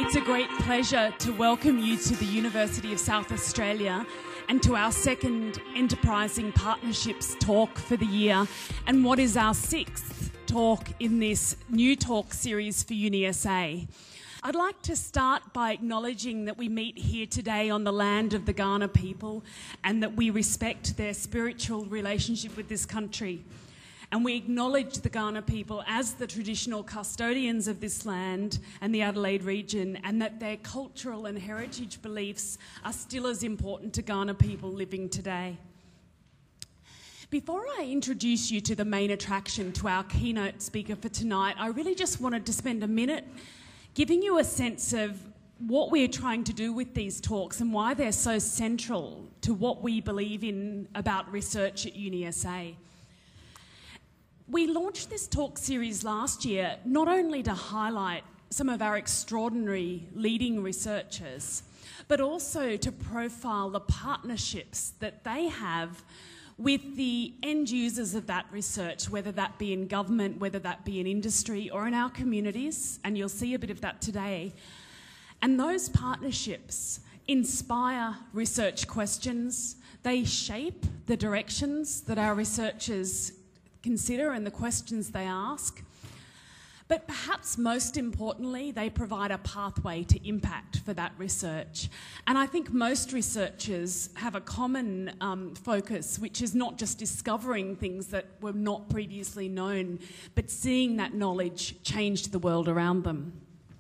It's a great pleasure to welcome you to the University of South Australia and to our second Enterprising Partnerships talk for the year, and what is our sixth talk in this new talk series for UniSA. I'd like to start by acknowledging that we meet here today on the land of the Kaurna people and that we respect their spiritual relationship with this country. And we acknowledge the Kaurna people as the traditional custodians of this land and the Adelaide region, and that their cultural and heritage beliefs are still as important to Kaurna people living today. Before I introduce you to the main attraction, to our keynote speaker for tonight, I really just wanted to spend a minute giving you a sense of what we're trying to do with these talks and why they're so central to what we believe in about research at UniSA. We launched this talk series last year not only to highlight some of our extraordinary leading researchers, but also to profile the partnerships that they have with the end users of that research, whether that be in government, whether that be in industry or in our communities, and you'll see a bit of that today. And those partnerships inspire research questions, they shape the directions that our researchers consider and the questions they ask. But perhaps most importantly, they provide a pathway to impact for that research. And I think most researchers have a common focus, which is not just discovering things that were not previously known, but seeing that knowledge change the world around them.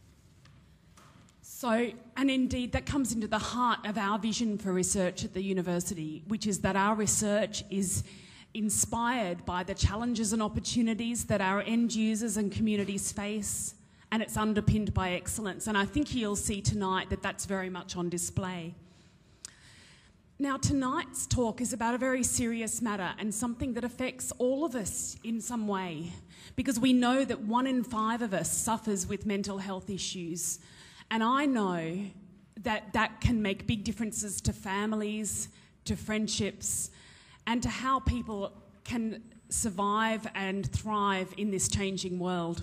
So, and indeed, that comes into the heart of our vision for research at the university, which is that our research is inspired by the challenges and opportunities that our end users and communities face, and it's underpinned by excellence. And I think you'll see tonight that that's very much on display. Now, tonight's talk is about a very serious matter and something that affects all of us in some way, because we know that 1 in 5 of us suffers with mental health issues. And I know that that can make big differences to families, to friendships, and to how people can survive and thrive in this changing world.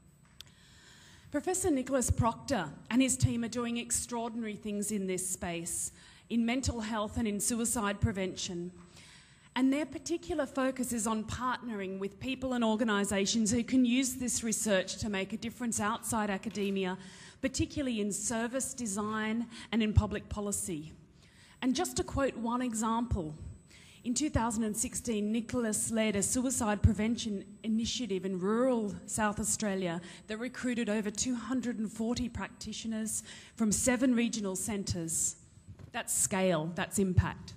Professor Nicholas Procter and his team are doing extraordinary things in this space, in mental health and in suicide prevention. And their particular focus is on partnering with people and organisations who can use this research to make a difference outside academia, particularly in service design and in public policy. And just to quote one example, in 2016, Nicholas led a suicide prevention initiative in rural South Australia that recruited over 240 practitioners from 7 regional centres. That's scale, that's impact.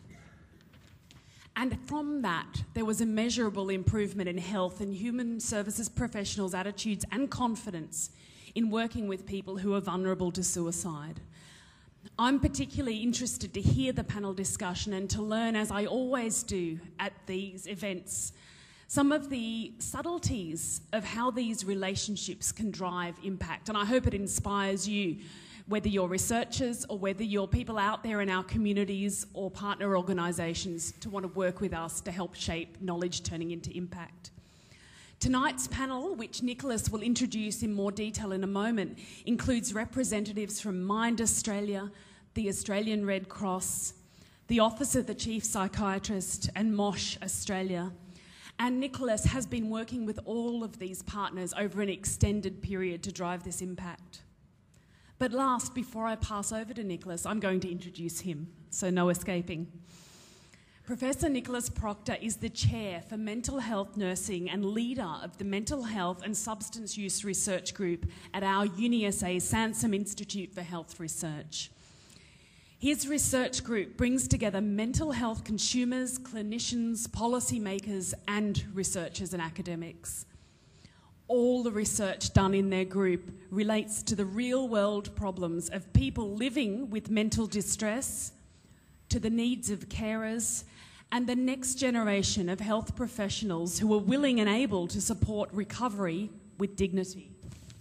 And from that, there was immeasurable improvement in health and human services professionals' attitudes and confidence in working with people who are vulnerable to suicide. I'm particularly interested to hear the panel discussion and to learn, as I always do at these events, some of the subtleties of how these relationships can drive impact. And I hope it inspires you, whether you're researchers or whether you're people out there in our communities or partner organisations, to want to work with us to help shape knowledge turning into impact. Tonight's panel, which Nicholas will introduce in more detail in a moment, includes representatives from Mind Australia, the Australian Red Cross, the Office of the Chief Psychiatrist and MOSH Australia. And Nicholas has been working with all of these partners over an extended period to drive this impact. But last, before I pass over to Nicholas, I'm going to introduce him, so no escaping. Professor Nicholas Procter is the Chair for Mental Health Nursing and leader of the Mental Health and Substance Use Research Group at our UniSA Sansom Institute for Health Research. His research group brings together mental health consumers, clinicians, policymakers, and researchers and academics. All the research done in their group relates to the real-world problems of people living with mental distress, to the needs of carers, and the next generation of health professionals who are willing and able to support recovery with dignity.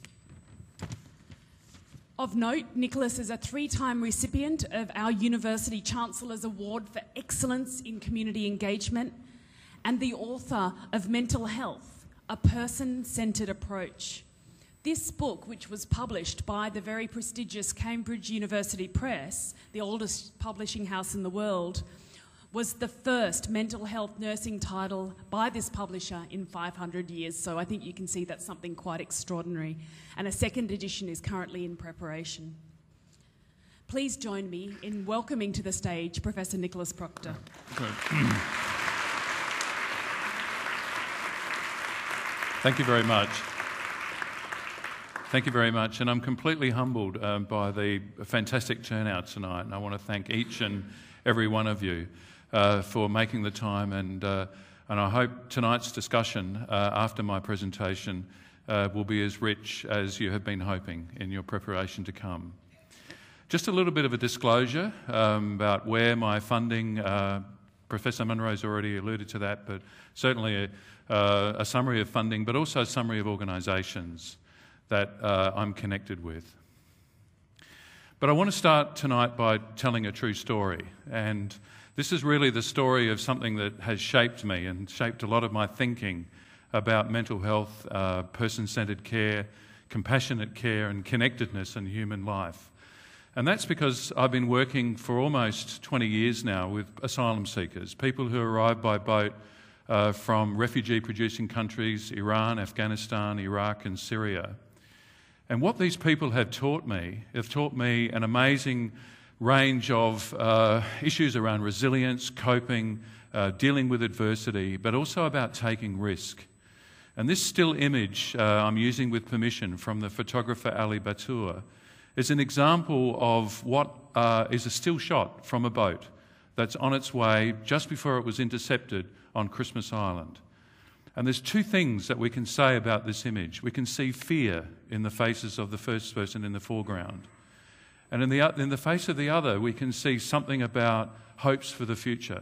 Of note, Nicholas is a 3-time recipient of our University Chancellor's Award for Excellence in Community Engagement and the author of Mental Health, A Person-Centred Approach. This book, which was published by the very prestigious Cambridge University Press, the oldest publishing house in the world, was the first mental health nursing title by this publisher in 500 years. So I think you can see that's something quite extraordinary. And a second edition is currently in preparation. Please join me in welcoming to the stage Professor Nicholas Procter. Thank you very much. Thank you very much. And I'm completely humbled by the fantastic turnout tonight. And I want to thank each and every one of you for making the time. And I hope tonight's discussion after my presentation will be as rich as you have been hoping in your preparation to come. Just a little bit of a disclosure about where my funding, Professor Munro's already alluded to that, but certainly a summary of funding, but also a summary of organisations that I'm connected with. But I want to start tonight by telling a true story. And this is really the story of something that has shaped me and shaped a lot of my thinking about mental health, person-centred care, compassionate care and connectedness in human life. And that's because I've been working for almost 20 years now with asylum seekers, people who arrive by boat from refugee-producing countries, Iran, Afghanistan, Iraq and Syria. And what these people have taught me an amazing range of issues around resilience, coping, dealing with adversity, but also about taking risk. And this still image I'm using with permission from the photographer Ali Batour is an example of what is a still shot from a boat that's on its way just before it was intercepted on Christmas Island. And there's two things that we can say about this image. We can see fear in the faces of the first person in the foreground. And in the face of the other, we can see something about hopes for the future.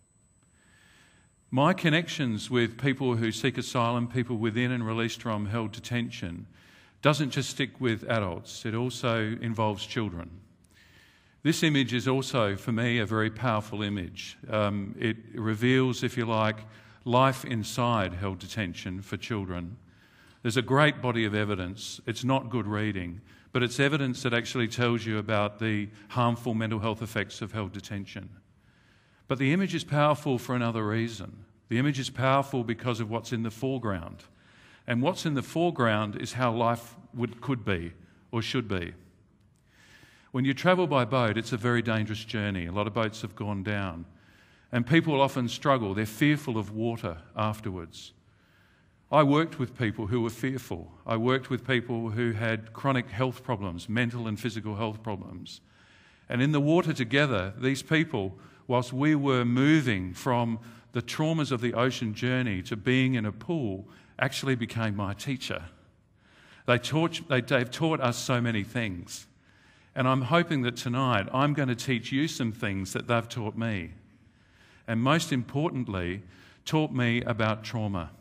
My connections with people who seek asylum, people within and released from held detention, doesn't just stick with adults, it also involves children. This image is also, for me, a very powerful image. It reveals, if you like, life inside held detention for children. There's a great body of evidence. It's not good reading, but it's evidence that actually tells you about the harmful mental health effects of held detention. But the image is powerful for another reason. The image is powerful because of what's in the foreground. And what's in the foreground is how life could be or should be. When you travel by boat, it's a very dangerous journey. A lot of boats have gone down. And people often struggle. They're fearful of water afterwards. I worked with people who were fearful. I worked with people who had chronic health problems, mental and physical health problems. And in the water together, these people, whilst we were moving from the traumas of the ocean journey to being in a pool, actually became my teacher. They've taught us so many things. And I'm hoping that tonight I'm going to teach you some things that they've taught me. And most importantly, taught me about trauma.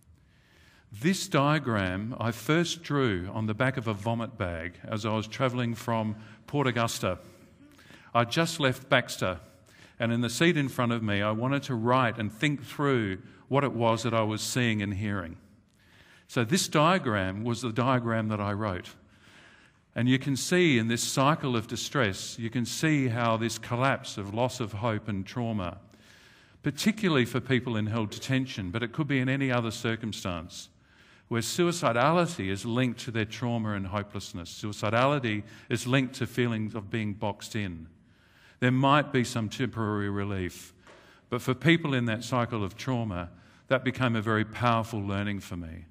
This diagram I first drew on the back of a vomit bag as I was travelling from Port Augusta. I just left Baxter, and in the seat in front of me I wanted to write and think through what it was that I was seeing and hearing. So this diagram was the diagram that I wrote. And you can see in this cycle of distress, you can see how this collapse of loss of hope and trauma, particularly for people in held detention, but it could be in any other circumstance, where suicidality is linked to their trauma and hopelessness. Suicidality is linked to feelings of being boxed in. There might be some temporary relief, but for people in that cycle of trauma, that became a very powerful learning for me.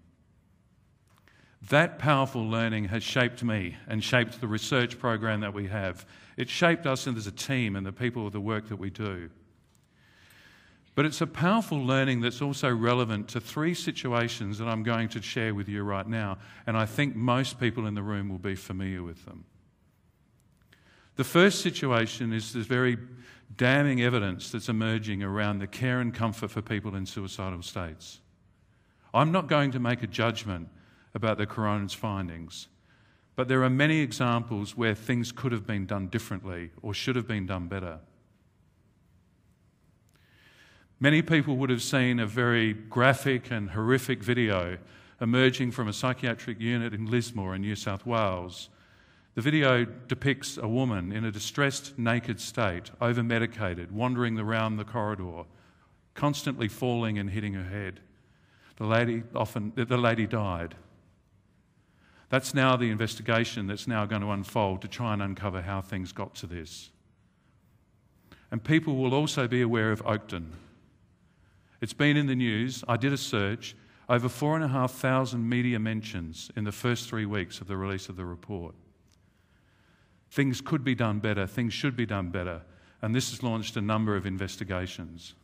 That powerful learning has shaped me and shaped the research program that we have. It shaped us as a team and the people of the work that we do. But it's a powerful learning that's also relevant to three situations that I'm going to share with you right now, and I think most people in the room will be familiar with them. The first situation is this very damning evidence that's emerging around the care and comfort for people in suicidal states. I'm not going to make a judgment about the coroner's findings, but there are many examples where things could have been done differently or should have been done better. Many people would have seen a very graphic and horrific video emerging from a psychiatric unit in Lismore in New South Wales. The video depicts a woman in a distressed, naked state, over-medicated, wandering around the corridor, constantly falling and hitting her head. The lady died. That's now the investigation that's now going to unfold to try and uncover how things got to this. And people will also be aware of Oakden. It's been in the news. I did a search. Over 4,500 media mentions in the first 3 weeks of the release of the report. Things could be done better. Things should be done better. And this has launched a number of investigations.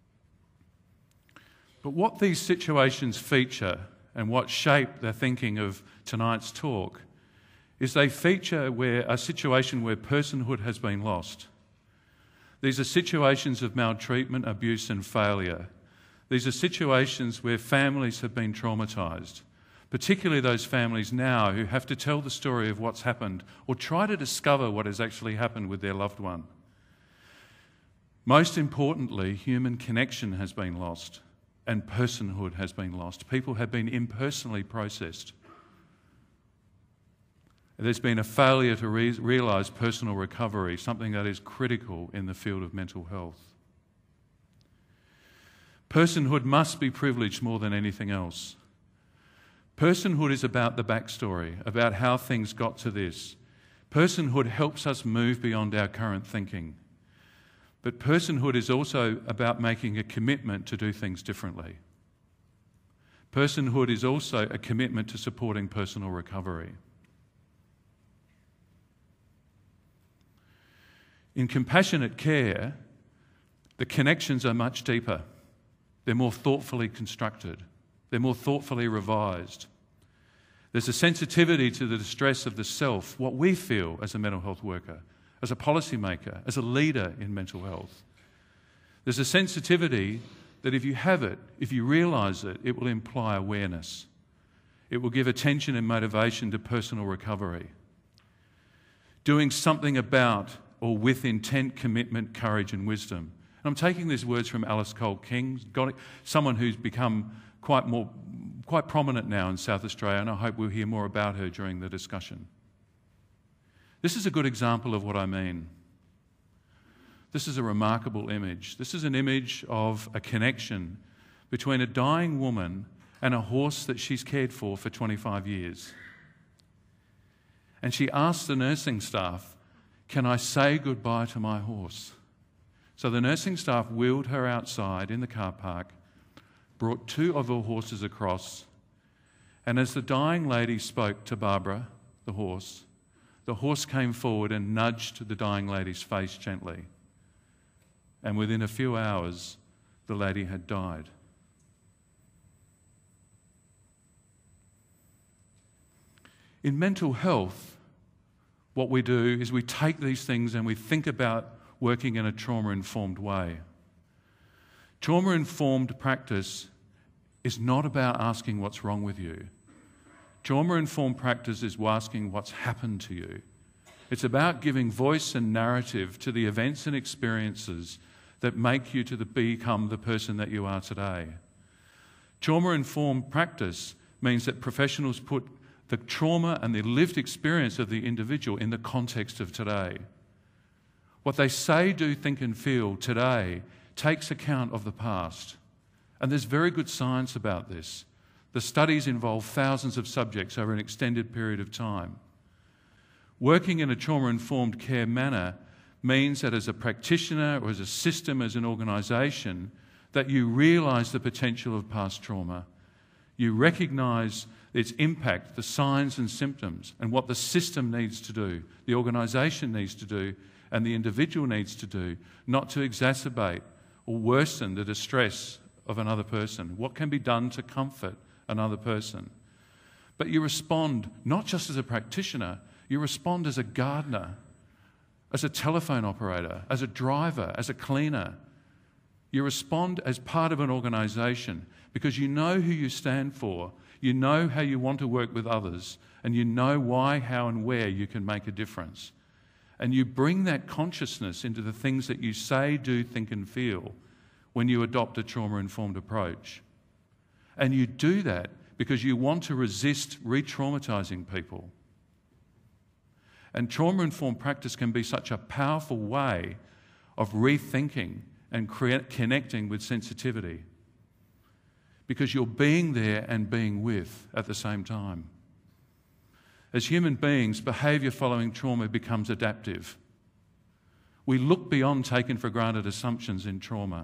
But what these situations feature and what shape the thinking of tonight's talk is they feature a situation where personhood has been lost. These are situations of maltreatment, abuse and failure. These are situations where families have been traumatised, particularly those families now who have to tell the story of what's happened or try to discover what has actually happened with their loved one. Most importantly, human connection has been lost and personhood has been lost. People have been impersonally processed. There's been a failure to realise personal recovery, something that is critical in the field of mental health. Personhood must be privileged more than anything else. Personhood is about the backstory, about how things got to this. Personhood helps us move beyond our current thinking. But personhood is also about making a commitment to do things differently. Personhood is also a commitment to supporting personal recovery. In compassionate care, the connections are much deeper. They're more thoughtfully constructed. They're more thoughtfully revised. There's a sensitivity to the distress of the self, what we feel as a mental health worker, as a policymaker, as a leader in mental health. There's a sensitivity that if you have it, if you realise it, it will imply awareness. It will give attention and motivation to personal recovery. Doing something about or with intent, commitment, courage and wisdom. And I'm taking these words from Alice Cole King, someone who's become quite prominent now in South Australia, and I hope we'll hear more about her during the discussion. This is a good example of what I mean. This is a remarkable image. This is an image of a connection between a dying woman and a horse that she's cared for 25 years. And she asked the nursing staff, "Can I say goodbye to my horse?" So the nursing staff wheeled her outside in the car park, brought 2 of her horses across, and as the dying lady spoke to Barbara, the horse came forward and nudged the dying lady's face gently. And within a few hours, the lady had died. In mental health, what we do is we take these things and we think about working in a trauma-informed way. Trauma-informed practice is not about asking what's wrong with you. Trauma-informed practice is asking what's happened to you. It's about giving voice and narrative to the events and experiences that make you become the person that you are today. Trauma-informed practice means that professionals put the trauma and the lived experience of the individual in the context of today. What they say, do, think and feel today takes account of the past. And there's very good science about this. The studies involve thousands of subjects over an extended period of time. Working in a trauma-informed care manner means that as a practitioner or as a system, as an organisation, that you realise the potential of past trauma. You recognise its impact, the signs and symptoms, and what the system needs to do, the organisation needs to do, and the individual needs to do, not to exacerbate or worsen the distress of another person. What can be done to comfort another person? But you respond not just as a practitioner, you respond as a gardener, as a telephone operator, as a driver, as a cleaner. You respond as part of an organisation because you know who you stand for, you know how you want to work with others, and you know why, how and where you can make a difference. And you bring that consciousness into the things that you say, do, think and feel when you adopt a trauma-informed approach. And you do that because you want to resist re-traumatising people. And trauma-informed practice can be such a powerful way of rethinking and connecting with sensitivity, because you're being there and being with at the same time. As human beings, behaviour following trauma becomes adaptive. We look beyond taken for granted assumptions in trauma.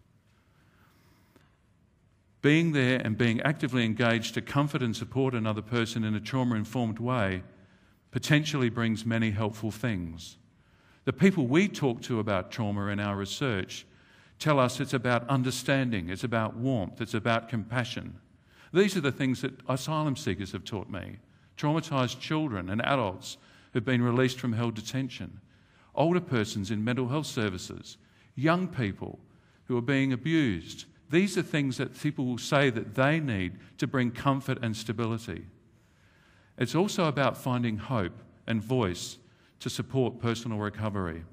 Being there and being actively engaged to comfort and support another person in a trauma-informed way potentially brings many helpful things. The people we talk to about trauma in our research tell us it's about understanding, it's about warmth, it's about compassion. These are the things that asylum seekers have taught me. Traumatised children and adults who've been released from held detention, older persons in mental health services, young people who are being abused. These are things that people will say that they need to bring comfort and stability. It's also about finding hope and voice to support personal recovery.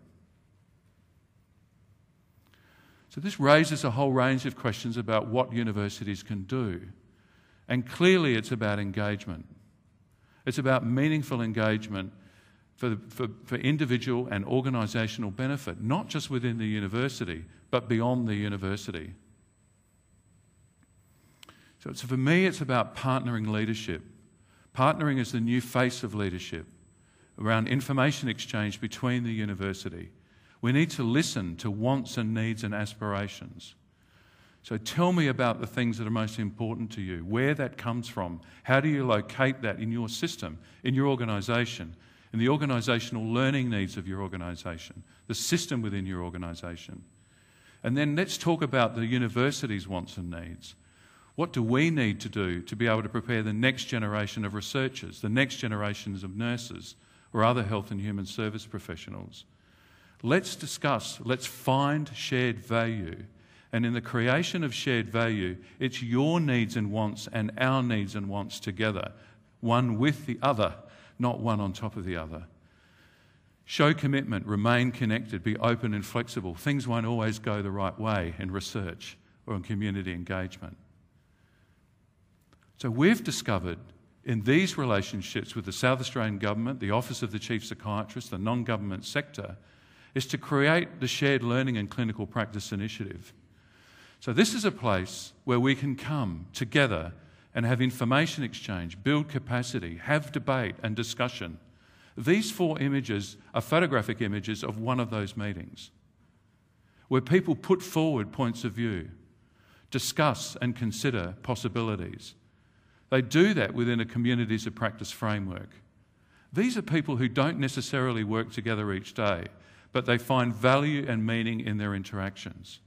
So this raises a whole range of questions about what universities can do. And clearly it's about engagement. It's about meaningful engagement for individual and organisational benefit, not just within the university, but beyond the university. So for me, it's about partnering leadership. Partnering is the new face of leadership around information exchange between the university. We need to listen to wants and needs and aspirations. So tell me about the things that are most important to you, where that comes from. How do you locate that in your system, in your organisation, in the organisational learning needs of your organisation, the system within your organisation? And then let's talk about the university's wants and needs. What do we need to do to be able to prepare the next generation of researchers, the next generations of nurses or other health and human service professionals? Let's discuss, let's find shared value. And in the creation of shared value, it's your needs and wants and our needs and wants together, one with the other, not one on top of the other. Show commitment, remain connected, be open and flexible. Things won't always go the right way in research or in community engagement. So we've discovered in these relationships with the South Australian Government, the Office of the Chief Psychiatrist, the non-government sector, is to create the Shared Learning and Clinical Practice Initiative. So this is a place where we can come together and have information exchange, build capacity, have debate and discussion. These 4 images are photographic images of one of those meetings, where people put forward points of view, discuss and consider possibilities. They do that within a communities of practice framework. These are people who don't necessarily work together each day, but they find value and meaning in their interactions.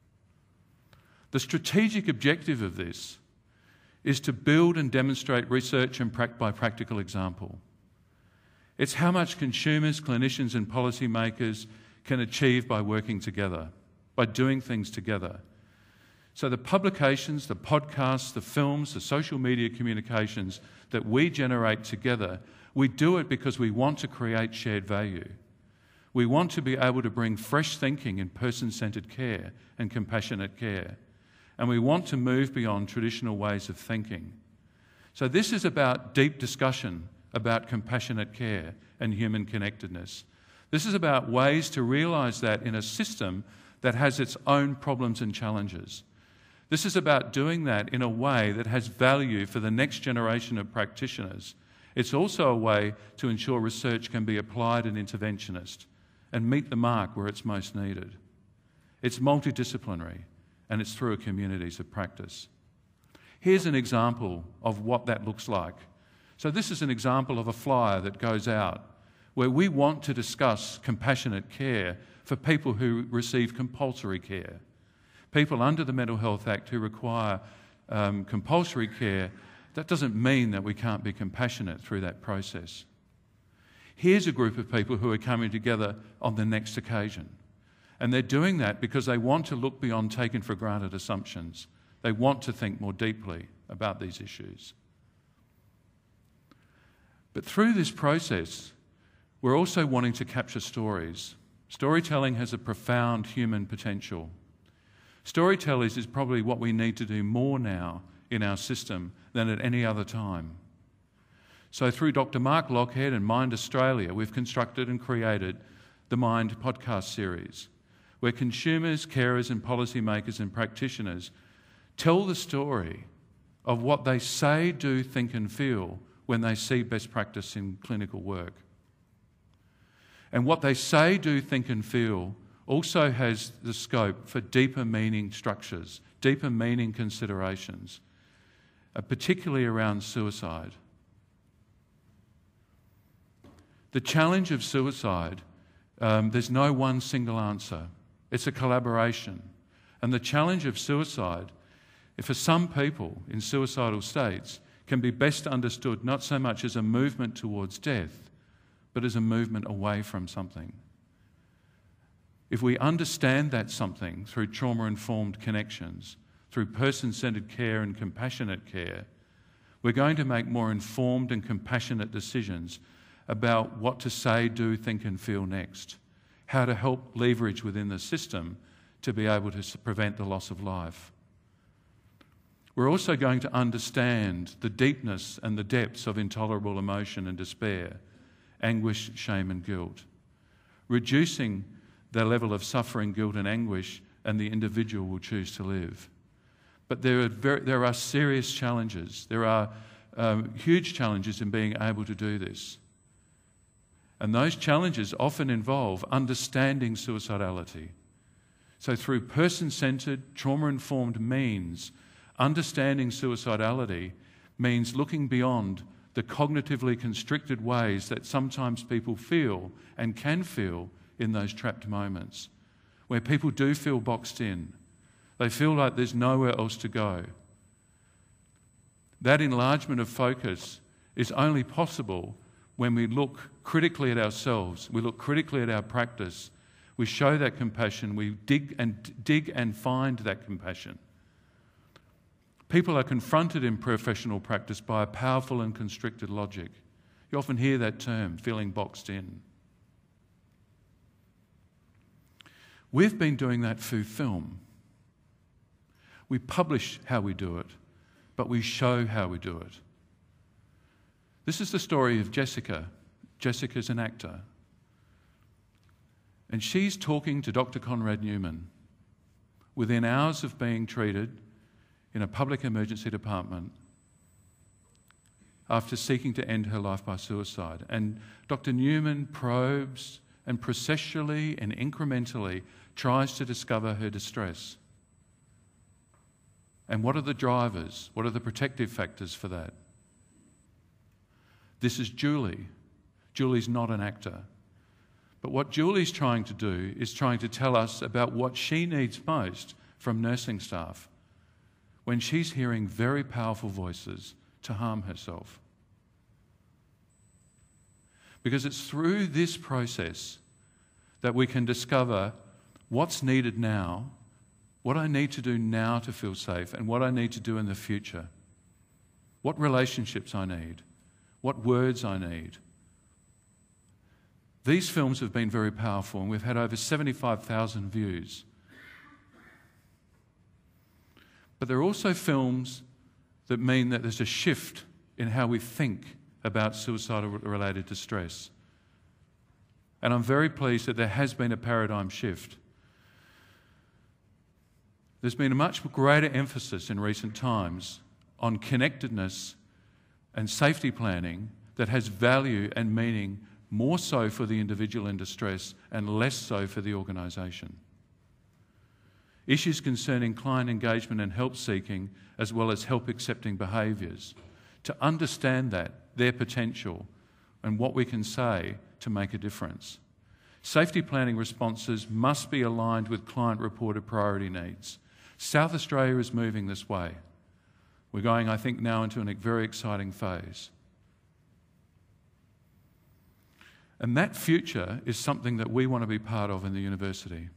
The strategic objective of this is to build and demonstrate research and by practical example. It's how much consumers, clinicians and policymakers can achieve by working together, by doing things together. So the publications, the podcasts, the films, the social media communications that we generate together, we do it because we want to create shared value. We want to be able to bring fresh thinking in person-centred care and compassionate care. And we want to move beyond traditional ways of thinking. So this is about deep discussion about compassionate care and human connectedness. This is about ways to realise that in a system that has its own problems and challenges. This is about doing that in a way that has value for the next generation of practitioners. It's also a way to ensure research can be applied and interventionist and meet the mark where it's most needed. It's multidisciplinary, and it's through communities of practice. Here's an example of what that looks like. So this is an example of a flyer that goes out where we want to discuss compassionate care for people who receive compulsory care. People under the Mental Health Act who require compulsory care. That doesn't mean that we can't be compassionate through that process. Here's a group of people who are coming together on the next occasion. And they're doing that because they want to look beyond taken for granted assumptions. They want to think more deeply about these issues. But through this process, we're also wanting to capture stories. Storytelling has a profound human potential. Storytelling is probably what we need to do more now in our system than at any other time. So through Dr. Mark Lockhead and Mind Australia, we've constructed and created the Mind podcast series, where consumers, carers and policymakers and practitioners tell the story of what they say, do, think and feel when they see best practice in clinical work. And what they say, do, think and feel also has the scope for deeper meaning structures, deeper meaning considerations, particularly around suicide. The challenge of suicide, there's no one single answer. It's a collaboration. And the challenge of suicide, for some people in suicidal states, can be best understood not so much as a movement towards death, but as a movement away from something. If we understand that something through trauma-informed connections, through person-centred care and compassionate care, we're going to make more informed and compassionate decisions about what to say, do, think and feel next, how to help leverage within the system to be able to prevent the loss of life. We're also going to understand the deepness and the depths of intolerable emotion and despair, anguish, shame and guilt, reducing the level of suffering, guilt and anguish, and the individual will choose to live. But there are serious challenges. There are huge challenges in being able to do this. And those challenges often involve understanding suicidality. So through person-centred, trauma-informed means, understanding suicidality means looking beyond the cognitively constricted ways that sometimes people feel and can feel in those trapped moments, where people do feel boxed in. They feel like there's nowhere else to go. That enlargement of focus is only possible when we look critically at ourselves, we look critically at our practice, we show that compassion, we dig and find that compassion. People are confronted in professional practice by a powerful and constricted logic. You often hear that term, feeling boxed in. We've been doing that through film. We publish how we do it, but we show how we do it. This is the story of Jessica. Jessica's an actor. And she's talking to Dr. Conrad Newman within hours of being treated in a public emergency department after seeking to end her life by suicide. And Dr. Newman probes and processually and incrementally tries to discover her distress. And what are the drivers? What are the protective factors for that? This is Julie. Julie's not an actor. But what Julie's trying to do is trying to tell us about what she needs most from nursing staff when she's hearing very powerful voices to harm herself. Because it's through this process that we can discover what's needed now, what I need to do now to feel safe, and what I need to do in the future. What relationships I need, what words I need. These films have been very powerful, and we've had over 75,000 views. But they're also films that mean that there's a shift in how we think about suicidal-related distress. And I'm very pleased that there has been a paradigm shift. There's been a much greater emphasis in recent times on connectedness and safety planning that has value and meaning more so for the individual in distress and less so for the organisation. Issues concerning client engagement and help seeking, as well as help accepting behaviours, to understand that, their potential, and what we can say to make a difference. Safety planning responses must be aligned with client-reported priority needs. South Australia is moving this way. We're going, I think, now into a very exciting phase. And that future is something that we want to be part of in the university.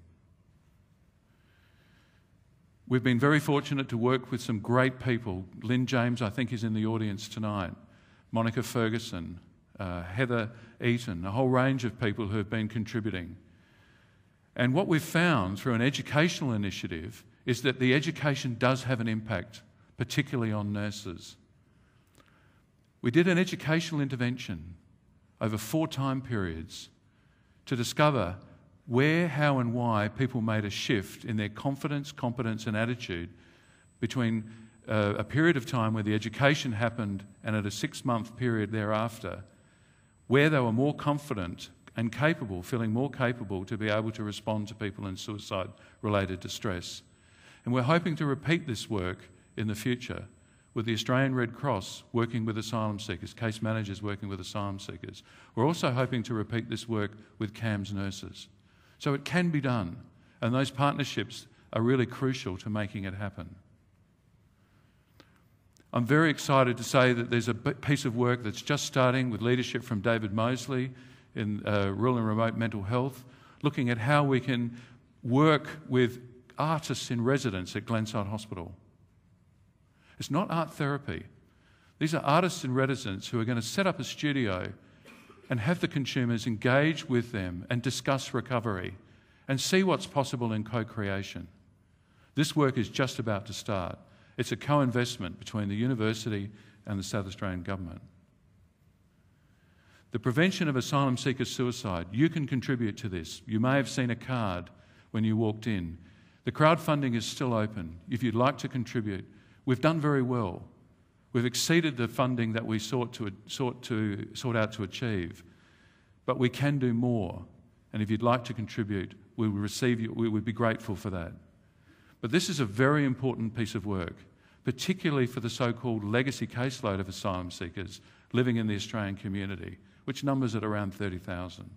We've been very fortunate to work with some great people. Lynn James, I think, is in the audience tonight. Monica Ferguson, Heather Eaton, a whole range of people who have been contributing. And what we've found through an educational initiative is that the education does have an impact, particularly on nurses. We did an educational intervention over 4 time periods to discover where, how and why people made a shift in their confidence, competence and attitude between a period of time where the education happened and at a 6-month period thereafter, where they were more confident and capable, feeling more capable to be able to respond to people in suicide-related distress. And we're hoping to repeat this work in the future with the Australian Red Cross working with asylum seekers, case managers working with asylum seekers. We're also hoping to repeat this work with CAMHS nurses. So it can be done, and those partnerships are really crucial to making it happen. I'm very excited to say that there's a piece of work that's just starting with leadership from David Mosley in rural and remote mental health, looking at how we can work with artists in residence at Glenside Hospital. It's not art therapy. These are artists in residence who are going to set up a studio and have the consumers engage with them and discuss recovery and see what's possible in co-creation. This work is just about to start. It's a co-investment between the university and the South Australian Government. The prevention of asylum seeker suicide, you can contribute to this. You may have seen a card when you walked in. The crowdfunding is still open. If you'd like to contribute, we've done very well. We've exceeded the funding that we sought out to achieve. But we can do more. And if you'd like to contribute, we would be grateful for that. But this is a very important piece of work, particularly for the so-called legacy caseload of asylum seekers living in the Australian community, which numbers at around 30,000.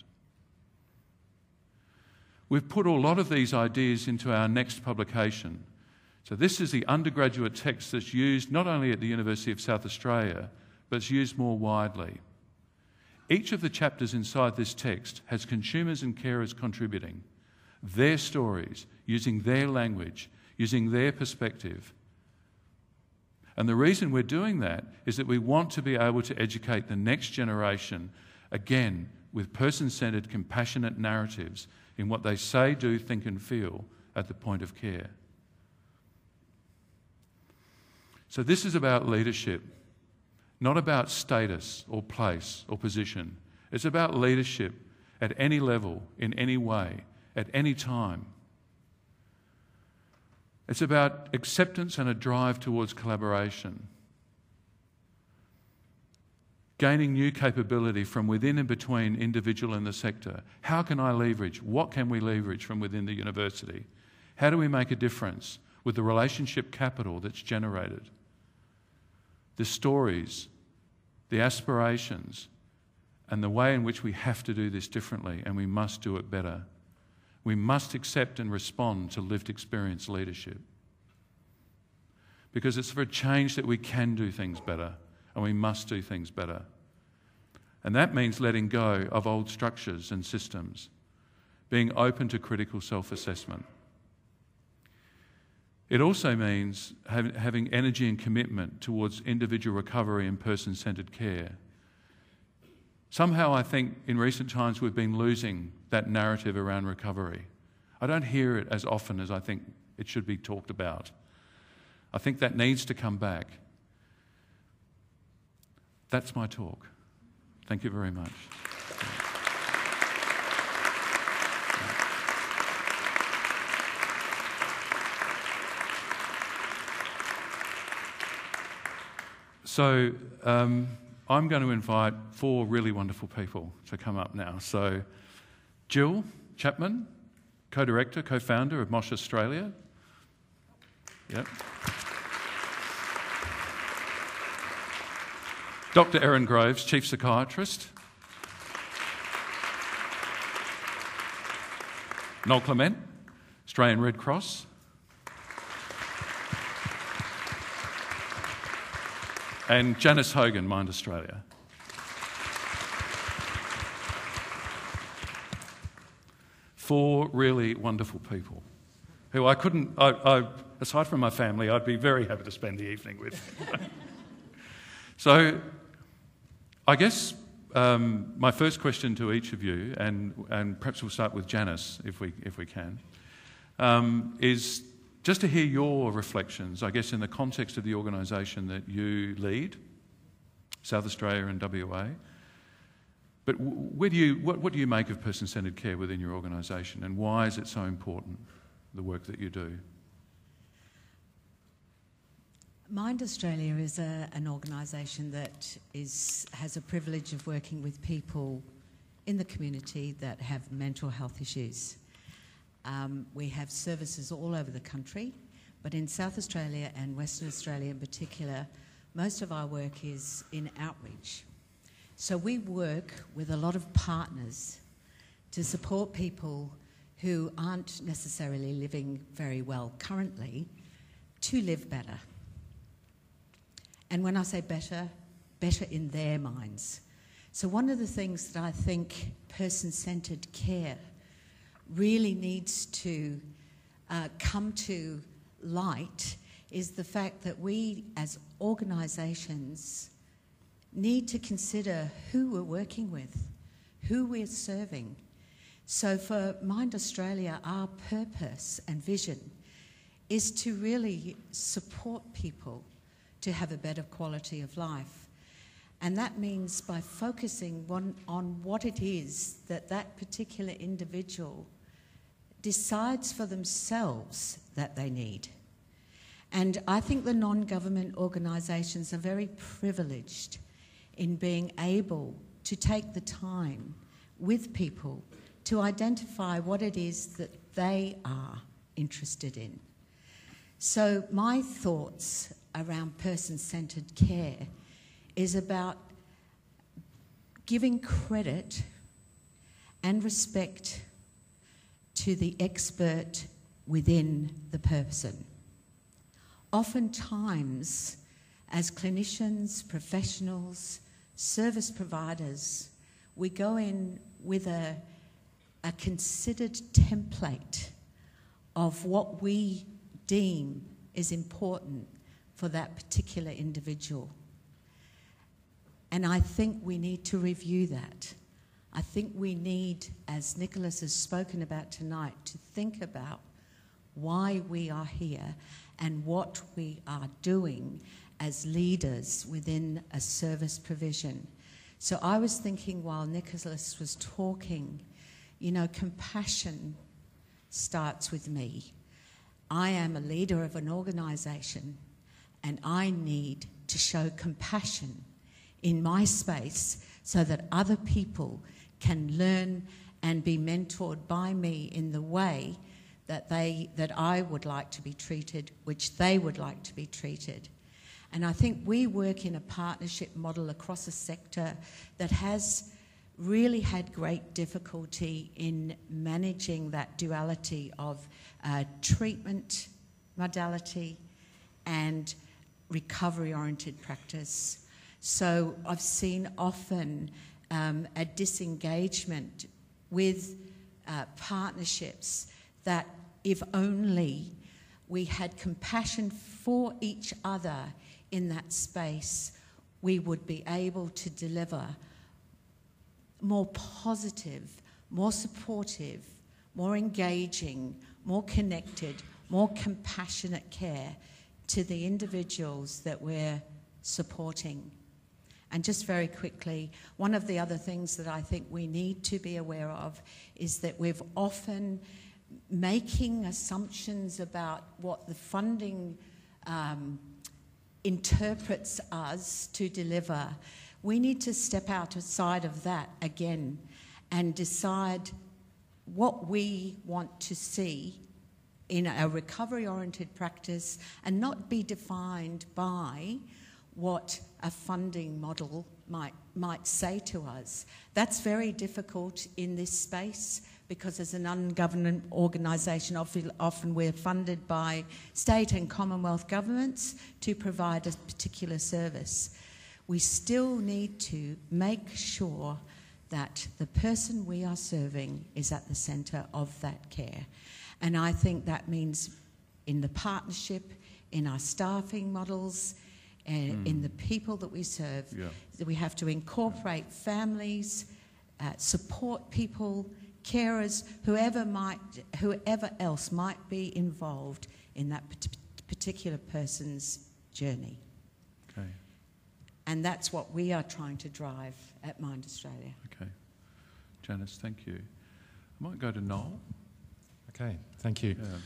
We've put a lot of these ideas into our next publication. So this is the undergraduate text that's used not only at the University of South Australia, but it's used more widely. Each of the chapters inside this text has consumers and carers contributing their stories, using their language, using their perspective. And the reason we're doing that is that we want to be able to educate the next generation, again, with person-centred, compassionate narratives in what they say, do, think and feel at the point of care. So this is about leadership, not about status or place or position. It's about leadership at any level, in any way, at any time. It's about acceptance and a drive towards collaboration. Gaining new capability from within and between individual and the sector. How can I leverage? What can we leverage from within the university? How do we make a difference with the relationship capital that's generated? The stories, the aspirations, and the way in which we have to do this differently, and we must do it better. We must accept and respond to lived experience leadership. Because it's for a change that we can do things better, and we must do things better. And that means letting go of old structures and systems, being open to critical self-assessment. It also means having energy and commitment towards individual recovery and person-centred care. Somehow I think in recent times we've been losing that narrative around recovery. I don't hear it as often as I think it should be talked about. I think that needs to come back. That's my talk. Thank you very much. So I'm going to invite 4 really wonderful people to come up now. So Jill Chapman, co-director, co-founder of MOSH Australia. Yep. Dr. Erin Groves, chief psychiatrist. Noel Clement, Australian Red Cross. And Janice Hogan, Mind Australia. Four really wonderful people who I couldn't, aside from my family, I'd be very happy to spend the evening with. So I guess my first question to each of you, and perhaps we'll start with Janice if we can, is just to hear your reflections, I guess, in the context of the organisation that you lead, South Australia and WA. But what do you make of person-centred care within your organisation, and why is it so important, the work that you do? Mind Australia is an organisation that has a privilege of working with people in the community that have mental health issues. We have services all over the country, but in South Australia and Western Australia in particular, most of our work is in outreach. So we work with a lot of partners to support people who aren't necessarily living very well currently to live better. And when I say better, better in their minds. So one of the things that I think person-centred care really needs to come to light is the fact that we as organisations need to consider who we're working with, who we're serving. So for Mind Australia, our purpose and vision is to really support people to have a better quality of life. And that means by focusing on what it is that that particular individual decides for themselves that they need. And I think the non-government organisations are very privileged in being able to take the time with people to identify what it is that they are interested in. So my thoughts around person-centred care is about giving credit and respect to the expert within the person. Oftentimes, as clinicians, professionals, service providers, we go in with a considered template of what we deem is important for that particular individual. And I think we need to review that. I think we need, as Nicholas has spoken about tonight, to think about why we are here and what we are doing as leaders within a service provision. So I was thinking while Nicholas was talking, you know, compassion starts with me. I am a leader of an organisation and I need to show compassion in my space so that other people can learn and be mentored by me in the way that I would like to be treated, which they would like to be treated. And I think we work in a partnership model across a sector that has really had great difficulty in managing that duality of treatment modality and recovery-oriented practice. So I've seen often a disengagement with partnerships that if only we had compassion for each other in that space, we would be able to deliver more positive, more supportive, more engaging, more connected, more compassionate care to the individuals that we're supporting. And just very quickly, one of the other things that I think we need to be aware of is that we've often making assumptions about what the funding interprets us to deliver. We need to step outside of that again and decide what we want to see in a recovery-oriented practice and not be defined by what a funding model might say to us. That's very difficult in this space because as an ungoverned organisation, often we're funded by state and Commonwealth governments to provide a particular service. We still need to make sure that the person we are serving is at the centre of that care. And I think that means in the partnership, in our staffing models, in the people that we serve, that we have to incorporate families, support people, carers, whoever else might be involved in that particular person's journey. Okay. And that's what we are trying to drive at Mind Australia. Okay. Janice, thank you. I might go to Noel. Okay, thank you. Yeah.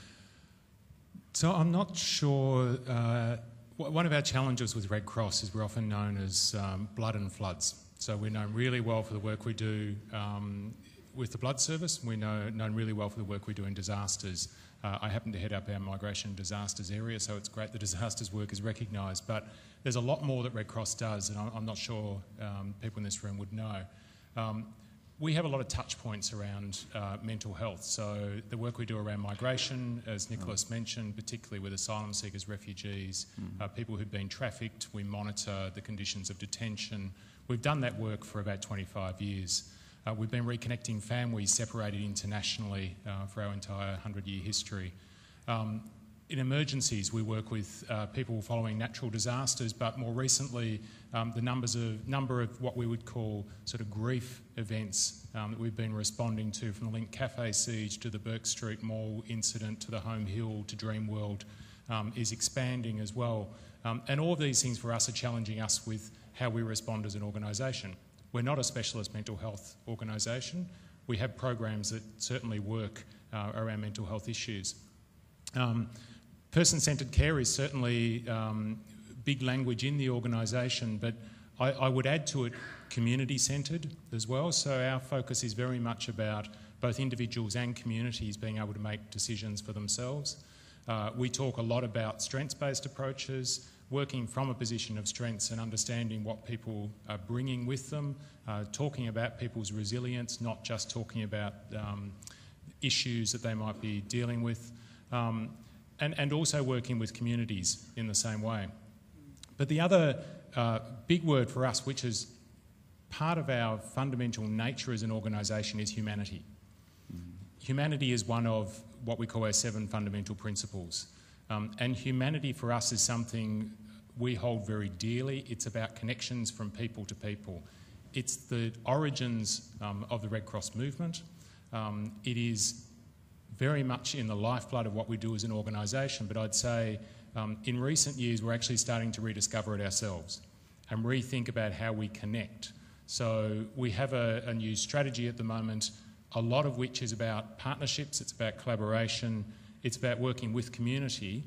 So I'm not sure, one of our challenges with Red Cross is we're often known as blood and floods. So we're known really well for the work we do with the blood service. We're known really well for the work we do in disasters. I happen to head up our migration and disasters area, so it's great the disasters work is recognised. But there's a lot more that Red Cross does, and I'm not sure people in this room would know. We have a lot of touch points around mental health. So the work we do around migration, as Nicholas mentioned, particularly with asylum seekers, refugees, people who've been trafficked, we monitor the conditions of detention. We've done that work for about 25 years. We've been reconnecting families separated internationally for our entire 100-year history. In emergencies, we work with people following natural disasters, but more recently, the number of what we would call sort of grief events that we've been responding to, from the Link Cafe siege to the Burke Street Mall incident to the Home Hill to Dreamworld, is expanding as well. And all of these things for us are challenging us with how we respond as an organisation. We're not a specialist mental health organisation. We have programs that certainly work around mental health issues. Person-centred care is certainly big language in the organisation, but I would add to it community-centred as well. So our focus is very much about both individuals and communities being able to make decisions for themselves. We talk a lot about strengths-based approaches, working from a position of strengths and understanding what people are bringing with them, talking about people's resilience, not just talking about issues that they might be dealing with, and also working with communities in the same way. But the other big word for us, which is part of our fundamental nature as an organisation, is humanity. Humanity is one of what we call our 7 fundamental principles. And humanity for us is something we hold very dearly. It's about connections from people to people. It's the origins of the Red Cross movement. It is very much in the lifeblood of what we do as an organisation, but I'd say in recent years we're actually starting to rediscover it ourselves and rethink about how we connect. So we have a new strategy at the moment, a lot of which is about partnerships, it's about collaboration, it's about working with community,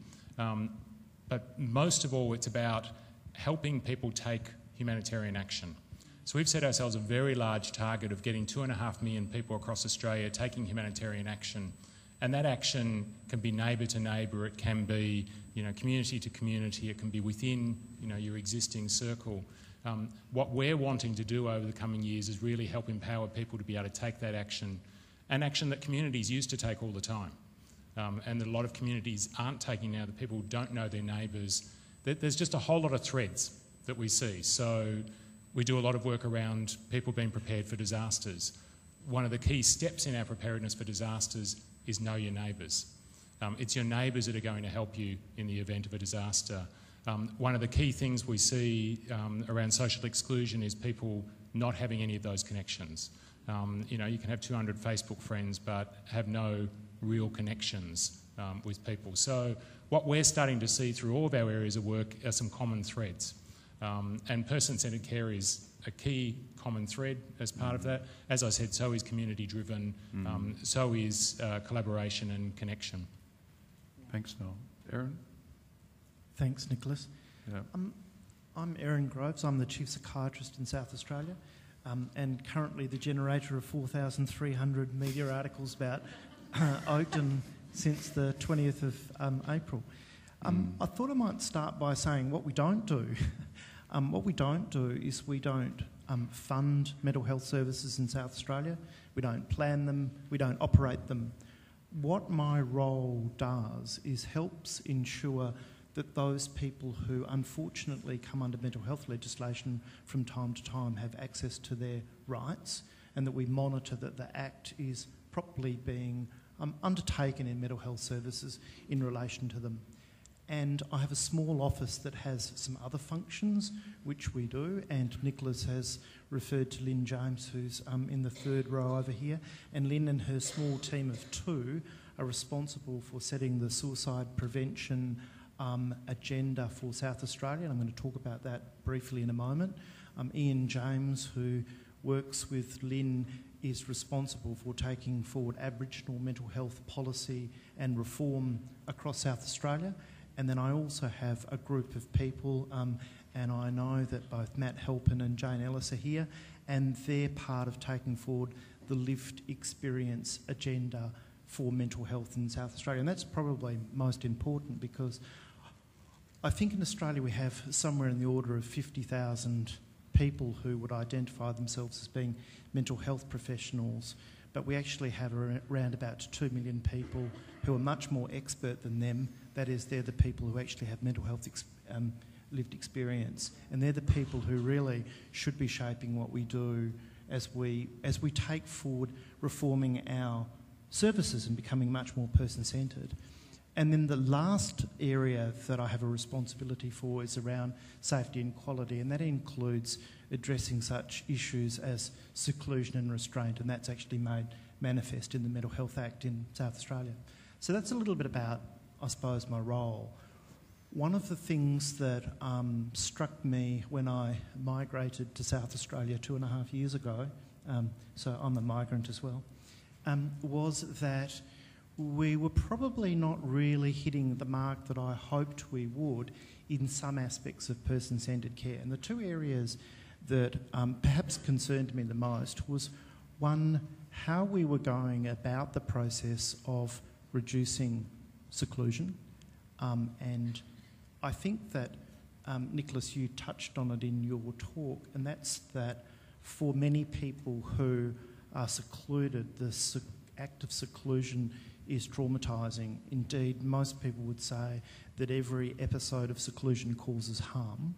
but most of all it's about helping people take humanitarian action. So we've set ourselves a very large target of getting 2.5 million people across Australia taking humanitarian action. And that action can be neighbour to neighbour, it can be community to community, it can be within your existing circle. What we're wanting to do over the coming years is really help empower people to be able to take that action, and action that communities used to take all the time. And that a lot of communities aren't taking now, that people don't know their neighbours. There's just a whole lot of threads that we see. So we do a lot of work around people being prepared for disasters. One of the key steps in our preparedness for disasters is know your neighbours. It's your neighbours that are going to help you in the event of a disaster. One of the key things we see around social exclusion is people not having any of those connections. You can have 200 Facebook friends but have no real connections with people. So what we're starting to see through all of our areas of work are some common threads. And person-centred care is a key common thread as part of that. As I said, so is community-driven, so is collaboration and connection. Thanks, Noel. Erin? Thanks, Nicholas. Yeah. I'm Erin Groves. I'm the Chief Psychiatrist in South Australia, and currently the generator of 4,300 media articles about Oakden since the 20th of April. I thought I might start by saying what we don't do. What we don't do is we don't fund mental health services in South Australia. We don't plan them. We don't operate them. What my role does is helps ensure that those people who unfortunately come under mental health legislation from time to time have access to their rights, and that we monitor that the Act is properly being undertaken in mental health services in relation to them. And I have a small office that has some other functions which we do, and Nicholas has referred to Lynn James, who's in the third row over here, and Lynn and her small team of 2 are responsible for setting the suicide prevention agenda for South Australia, and I'm going to talk about that briefly in a moment. Ian James, who works with Lynn, is responsible for taking forward Aboriginal mental health policy and reform across South Australia. And then I also have a group of people, and I know that both Matt Halpin and Jane Ellis are here, and they're part of taking forward the lived experience agenda for mental health in South Australia. And that's probably most important, because I think in Australia we have somewhere in the order of 50,000 people who would identify themselves as being mental health professionals, but we actually have around about 2 million people who are much more expert than them. That is, they're the people who actually have mental health lived experience, and they're the people who really should be shaping what we do as we take forward reforming our services and becoming much more person-centred. And then the last area that I have a responsibility for is around safety and quality, and that includes addressing such issues as seclusion and restraint, and that's actually made manifest in the Mental Health Act in South Australia. So that's a little bit about, I suppose, my role. One of the things that struck me when I migrated to South Australia 2.5 years ago, so I'm a migrant as well, was that we were probably not really hitting the mark that I hoped we would in some aspects of person-centred care. And the two areas that perhaps concerned me the most was, one, how we were going about the process of reducing seclusion. And I think that, Nicholas, you touched on it in your talk, and that's that for many people who are secluded, the act of seclusion is traumatising. Indeed, most people would say that every episode of seclusion causes harm,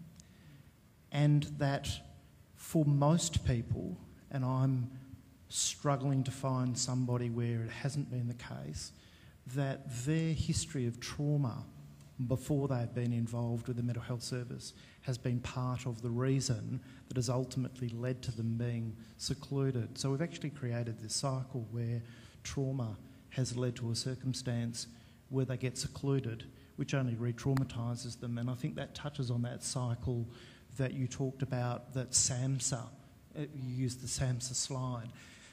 and that for most people, and I'm struggling to find somebody where it hasn't been the case, that their history of trauma before they've been involved with the mental health service has been part of the reason that has ultimately led to them being secluded. So we've actually created this cycle where trauma has led to a circumstance where they get secluded, which only re-traumatises them. And I think that touches on that cycle that you talked about, that SAMHSA, you used the SAMHSA slide.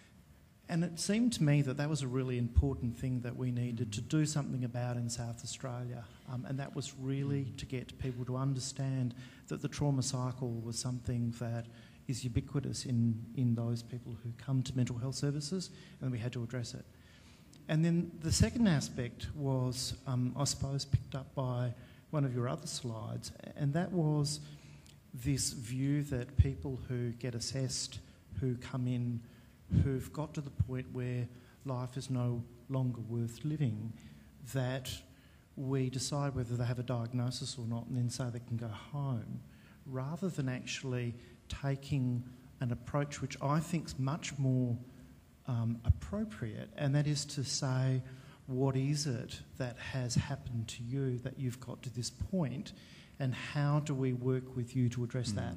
And it seemed to me that that was a really important thing that we needed to do something about in South Australia. And that was really to get people to understand that the trauma cycle was something that is ubiquitous in those people who come to mental health services, and we had to address it. And then the second aspect was, I suppose, picked up by one of your other slides, and that was this view that people who get assessed, who come in, who've got to the point where life is no longer worth living, that we decide whether they have a diagnosis or not and then say they can go home, rather than actually taking an approach which I think is much more appropriate, and that is to say, what is it that has happened to you that you've got to this point, and how do we work with you to address that?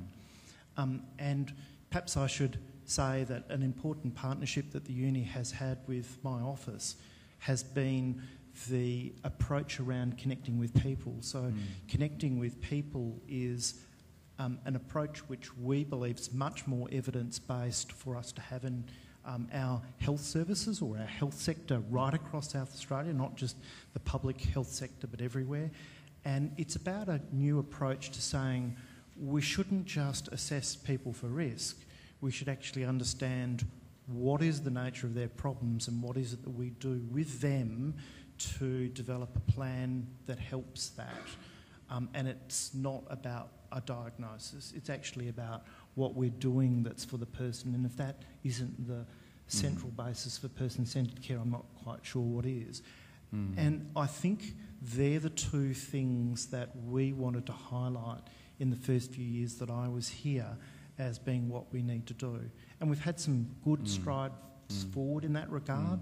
And perhaps I should say that an important partnership that the uni has had with my office has been the approach around connecting with people. So connecting with people is an approach which we believe is much more evidence-based for us to have in our health services or our health sector right across South Australia, not just the public health sector but everywhere. And it's about a new approach to saying we shouldn't just assess people for risk. We should actually understand what is the nature of their problems and what is it that we do with them to develop a plan that helps that. And it's not about a diagnosis, it's actually about what we're doing that's for the person. And if that isn't the central basis for person-centred care, I'm not quite sure what is. And I think they're the two things that we wanted to highlight in the first few years that I was here as being what we need to do. And we've had some good strides forward in that regard.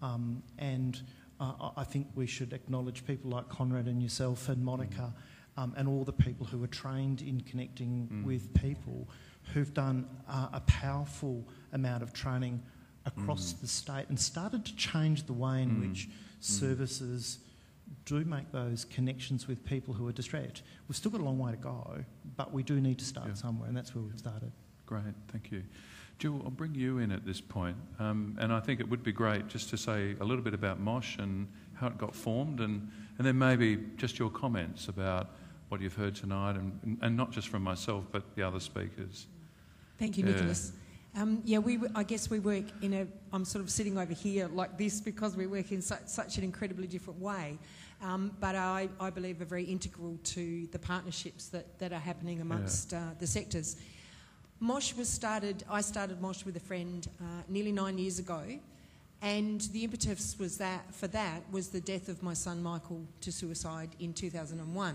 And I think we should acknowledge people like Conrad and yourself and Monica and all the people who are trained in connecting with people who've done a powerful amount of training across the state and started to change the way in which services do make those connections with people who are distressed. We've still got a long way to go, but we do need to start somewhere, and that's where we've started. Great, thank you. Jill, I'll bring you in at this point, and I think it would be great just to say a little bit about MOSH and how it got formed, and then maybe just your comments about what you've heard tonight, and not just from myself, but the other speakers. Thank you, Nicholas. I guess we work I'm sort of sitting over here like this because we work in such an incredibly different way. But I believe are very integral to the partnerships that are happening amongst the sectors. MOSH I started MOSH with a friend nearly 9 years ago, and the impetus was the death of my son Michael to suicide in 2001.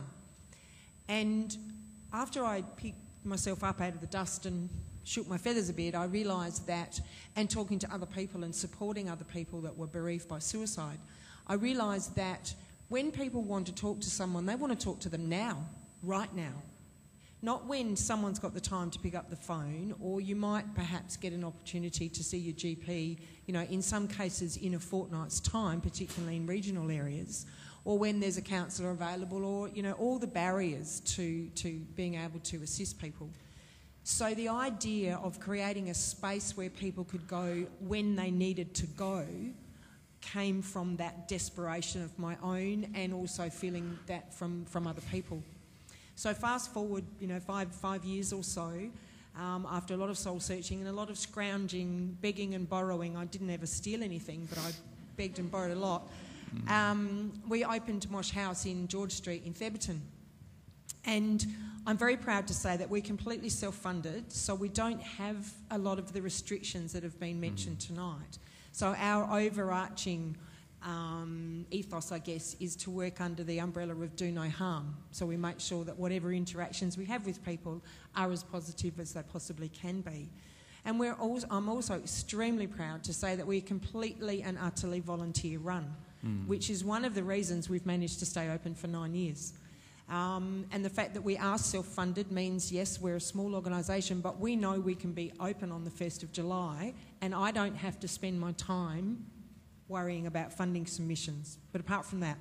And after I picked myself up out of the dust and shook my feathers a bit, I realised that, and talking to other people and supporting other people that were bereaved by suicide, I realised that when people want to talk to someone, they want to talk to them now, right now. Not when someone's got the time to pick up the phone, or you might perhaps get an opportunity to see your GP, in some cases in a fortnight's time, particularly in regional areas, or when there's a counsellor available, or, all the barriers to being able to assist people. So the idea of creating a space where people could go when they needed to go came from that desperation of my own, and also feeling that from other people. So fast forward, 5 years or so, after a lot of soul searching and a lot of scrounging, begging and borrowing, I didn't ever steal anything, but I begged and borrowed a lot. We opened MOSH House in George Street in Theberton. And I'm very proud to say that we're completely self-funded, so we don't have a lot of the restrictions that have been mentioned tonight. So our overarching ethos, I guess, is to work under the umbrella of do no harm. So we make sure that whatever interactions we have with people are as positive as they possibly can be. And I'm also extremely proud to say that we're completely and utterly volunteer run, which is one of the reasons we've managed to stay open for 9 years. And the fact that we are self-funded means, yes, we're a small organisation, but we know we can be open on the 1st of July, and I don't have to spend my time worrying about funding submissions. But apart from that,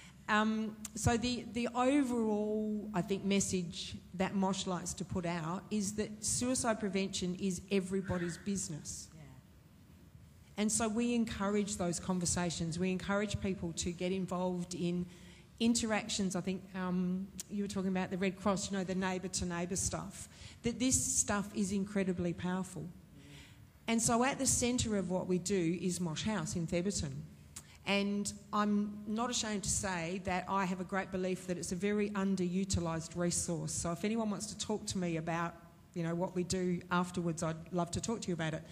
so the overall, I think, message that MOSH likes to put out is that suicide prevention is everybody's business. Yeah. And so we encourage those conversations. We encourage people to get involved in interactions. I think you were talking about the Red Cross, the neighbour-to-neighbour stuff, that this stuff is incredibly powerful. And so at the centre of what we do is MOSH House in Theberton. And I'm not ashamed to say that I have a great belief that it's a very underutilised resource. So if anyone wants to talk to me about, what we do afterwards, I'd love to talk to you about it.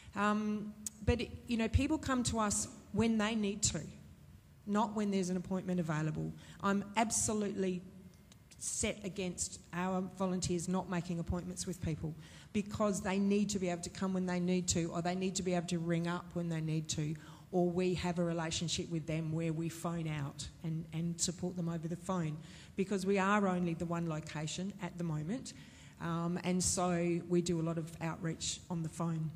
But people come to us when they need to, not when there's an appointment available. I'm absolutely set against our volunteers not making appointments with people, because they need to be able to come when they need to, or they need to be able to ring up when they need to, or we have a relationship with them where we phone out and support them over the phone, because we are only the one location at the moment, and so we do a lot of outreach on the phone.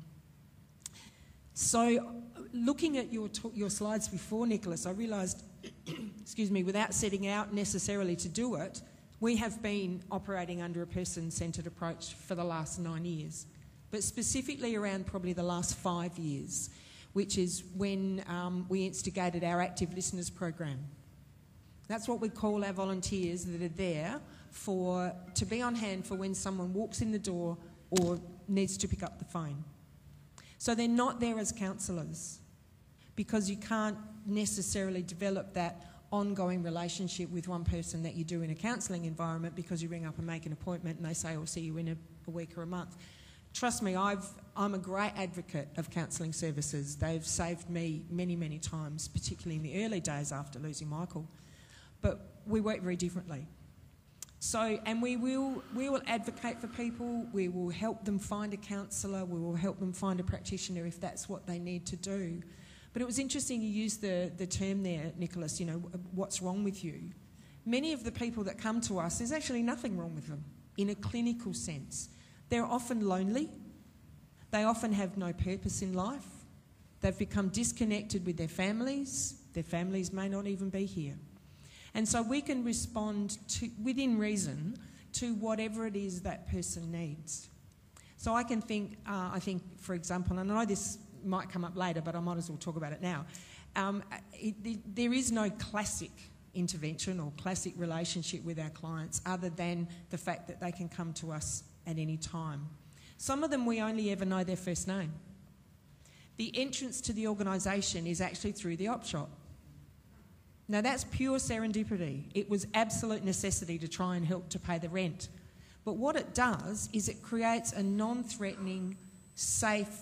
So looking at your slides before, Nicholas, I realised, without setting out necessarily to do it, we have been operating under a person-centred approach for the last 9 years, but specifically around probably the last 5 years, which is when we instigated our active listeners program. That's what we call our volunteers that are there to be on hand for when someone walks in the door or needs to pick up the phone. So they're not there as counsellors, because you can't necessarily develop that ongoing relationship with one person that you do in a counselling environment, because you ring up and make an appointment and they say, I'll see you in a week or a month. Trust me, I'm a great advocate of counselling services. They've saved me many, many times, particularly in the early days after losing Michael. But we work very differently. So, and we will advocate for people, we will help them find a counsellor, we will help them find a practitioner if that's what they need to do. But it was interesting you used the term there, Nicholas, what's wrong with you? Many of the people that come to us, there's actually nothing wrong with them in a clinical sense. They're often lonely. They often have no purpose in life. They've become disconnected with their families. Their families may not even be here. And so we can respond to, within reason, to whatever it is that person needs. So I can think, for example, and I know this might come up later, but I might as well talk about it now. There is no classic intervention or classic relationship with our clients other than the fact that they can come to us at any time. Some of them we only ever know their first name. The entrance to the organisation is actually through the op shop. Now that's pure serendipity. It was absolute necessity to try and help to pay the rent. But what it does is it creates a non-threatening, safe,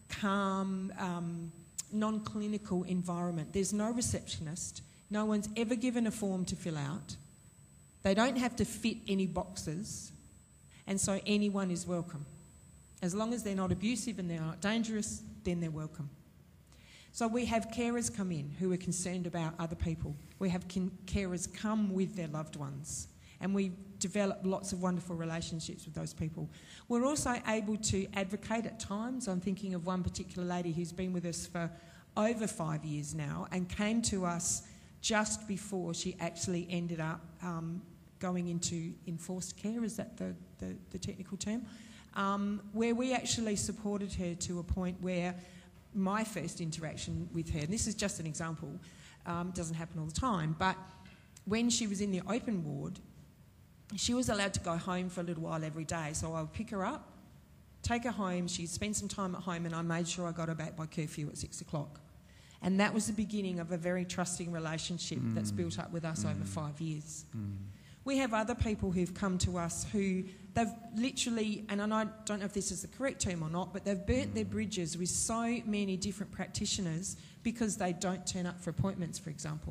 calm, non-clinical environment. There's no receptionist. No one's ever given a form to fill out. They don't have to fit any boxes. And so anyone is welcome. As long as they're not abusive and they're not dangerous, then they're welcome. So we have carers come in who are concerned about other people. We have carers come with their loved ones. And we develop lots of wonderful relationships with those people. We're also able to advocate at times. I'm thinking of one particular lady who's been with us for over 5 years now and came to us just before she actually ended up going into enforced care, is that the technical term? Where we actually supported her to a point where my first interaction with her, and this is just an example, doesn't happen all the time, but when she was in the open ward, she was allowed to go home for a little while every day. So I would pick her up, take her home, she'd spend some time at home, and I made sure I got her back by curfew at 6 o'clock. And that was the beginning of a very trusting relationship that's built up with us over 5 years. We have other people who've come to us who they've literally, and I don't know if this is the correct term or not, but they've burnt their bridges with so many different practitioners because they don't turn up for appointments, for example.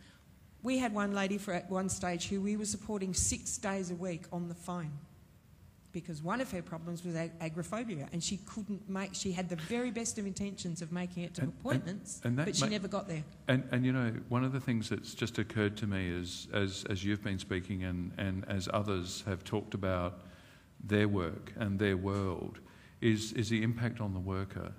We had one lady at one stage who we were supporting 6 days a week on the phone because one of her problems was agoraphobia, and she had the very best of intentions of making it to appointments, but she never got there. And you know, one of the things that's just occurred to me is, as you've been speaking and as others have talked about their work and their world, is the impact on the worker.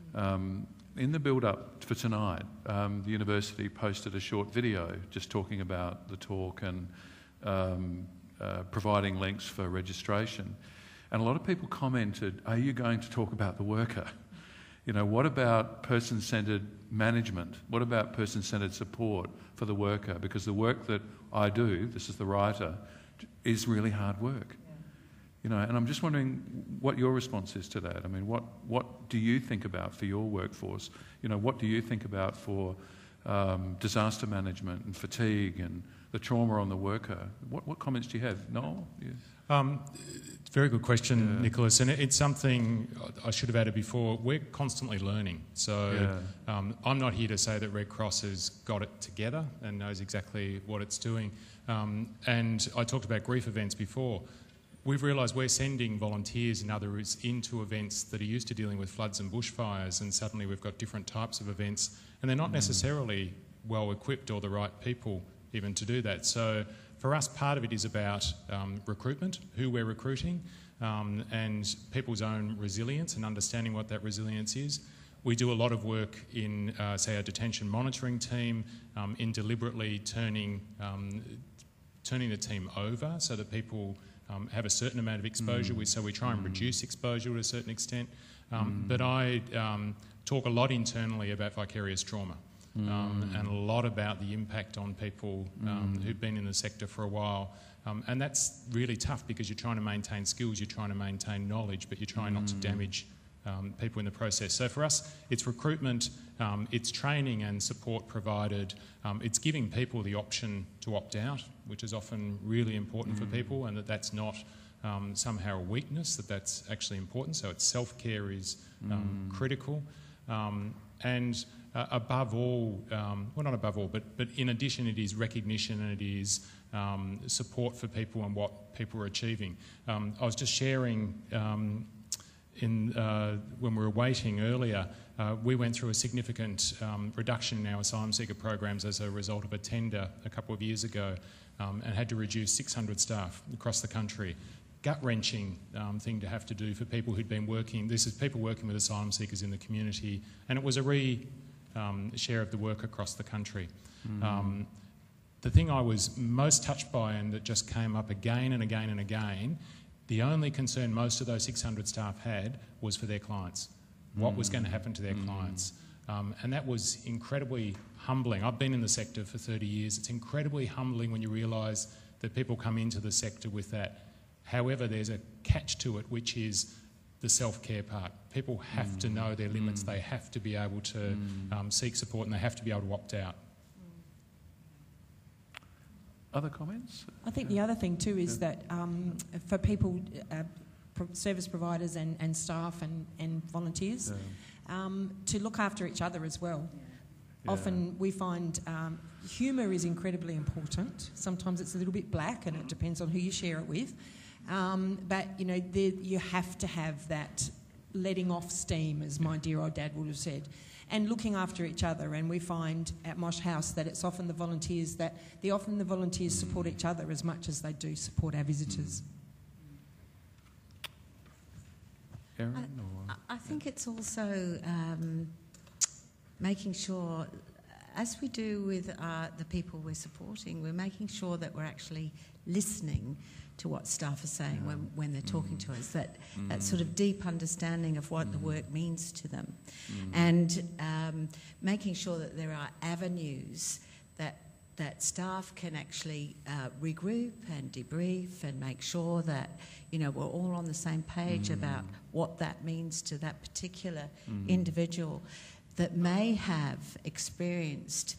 In the build-up for tonight, the university posted a short video just talking about the talk and providing links for registration. And a lot of people commented, are you going to talk about the worker? You know, what about person-centred management? What about person-centred support for the worker? Because the work that I do, this is the writer, is really hard work. You know, and I'm just wondering what your response is to that. I mean, what do you think about for your workforce? You know, what do you think about for disaster management and fatigue and the trauma on the worker? What comments do you have? Noel? Yeah. Very good question, Nicholas. And it's something I should have added before. We're constantly learning. So I'm not here to say that Red Cross has got it together and knows exactly what it's doing. And I talked about grief events before. We've realised we're sending volunteers and others into events that are used to dealing with floods and bushfires, and suddenly we've got different types of events, and they're not necessarily well equipped or the right people even to do that. So for us, part of it is about recruitment, who we're recruiting, and people's own resilience and understanding what that resilience is. We do a lot of work in, say, our detention monitoring team, in deliberately turning the team over so that people have a certain amount of exposure, so we try and reduce exposure to a certain extent. But I talk a lot internally about vicarious trauma and a lot about the impact on people who've been in the sector for a while. And that's really tough because you're trying to maintain skills, you're trying to maintain knowledge, but you're trying not to damage people in the process. So for us, it's recruitment, it's training and support provided, it's giving people the option to opt out, which is often really important for people, and that's not somehow a weakness, that's actually important. So it's self-care is critical. And above all, well, not above all, but in addition, it is recognition and it is support for people and what people are achieving. I was just sharing when we were waiting earlier, we went through a significant reduction in our asylum seeker programs as a result of a tender a couple of years ago, and had to reduce 600 staff across the country. gut-wrenching thing to have to do for people who'd been working. This is people working with asylum seekers in the community, and it was a share of the work across the country. The thing I was most touched by, and that just came up again and again and again, the only concern most of those 600 staff had was for their clients. What was going to happen to their clients? And that was incredibly humbling. I've been in the sector for 30 years. It's incredibly humbling when you realise that people come into the sector with that. However, there's a catch to it, which is the self-care part. People have to know their limits. They have to be able to seek support, and they have to be able to opt out. Other comments? I think the other thing too is that for people, service providers and staff and volunteers, to look after each other as well. Yeah. Often we find humour is incredibly important. Sometimes it's a little bit black, and it depends on who you share it with. But you know, you have to have that letting off steam, as my dear old dad would have said, and looking after each other. And we find at MOSH House that it's often the volunteers support each other as much as they do support our visitors. Erin, I think it's also making sure, as we do with the people we're supporting, we're making sure that we're actually listening to what staff are saying when they're talking to us, that sort of deep understanding of what the work means to them, and making sure that there are avenues that staff can actually regroup and debrief and make sure that, you know, we're all on the same page about what that means to that particular individual that may have experienced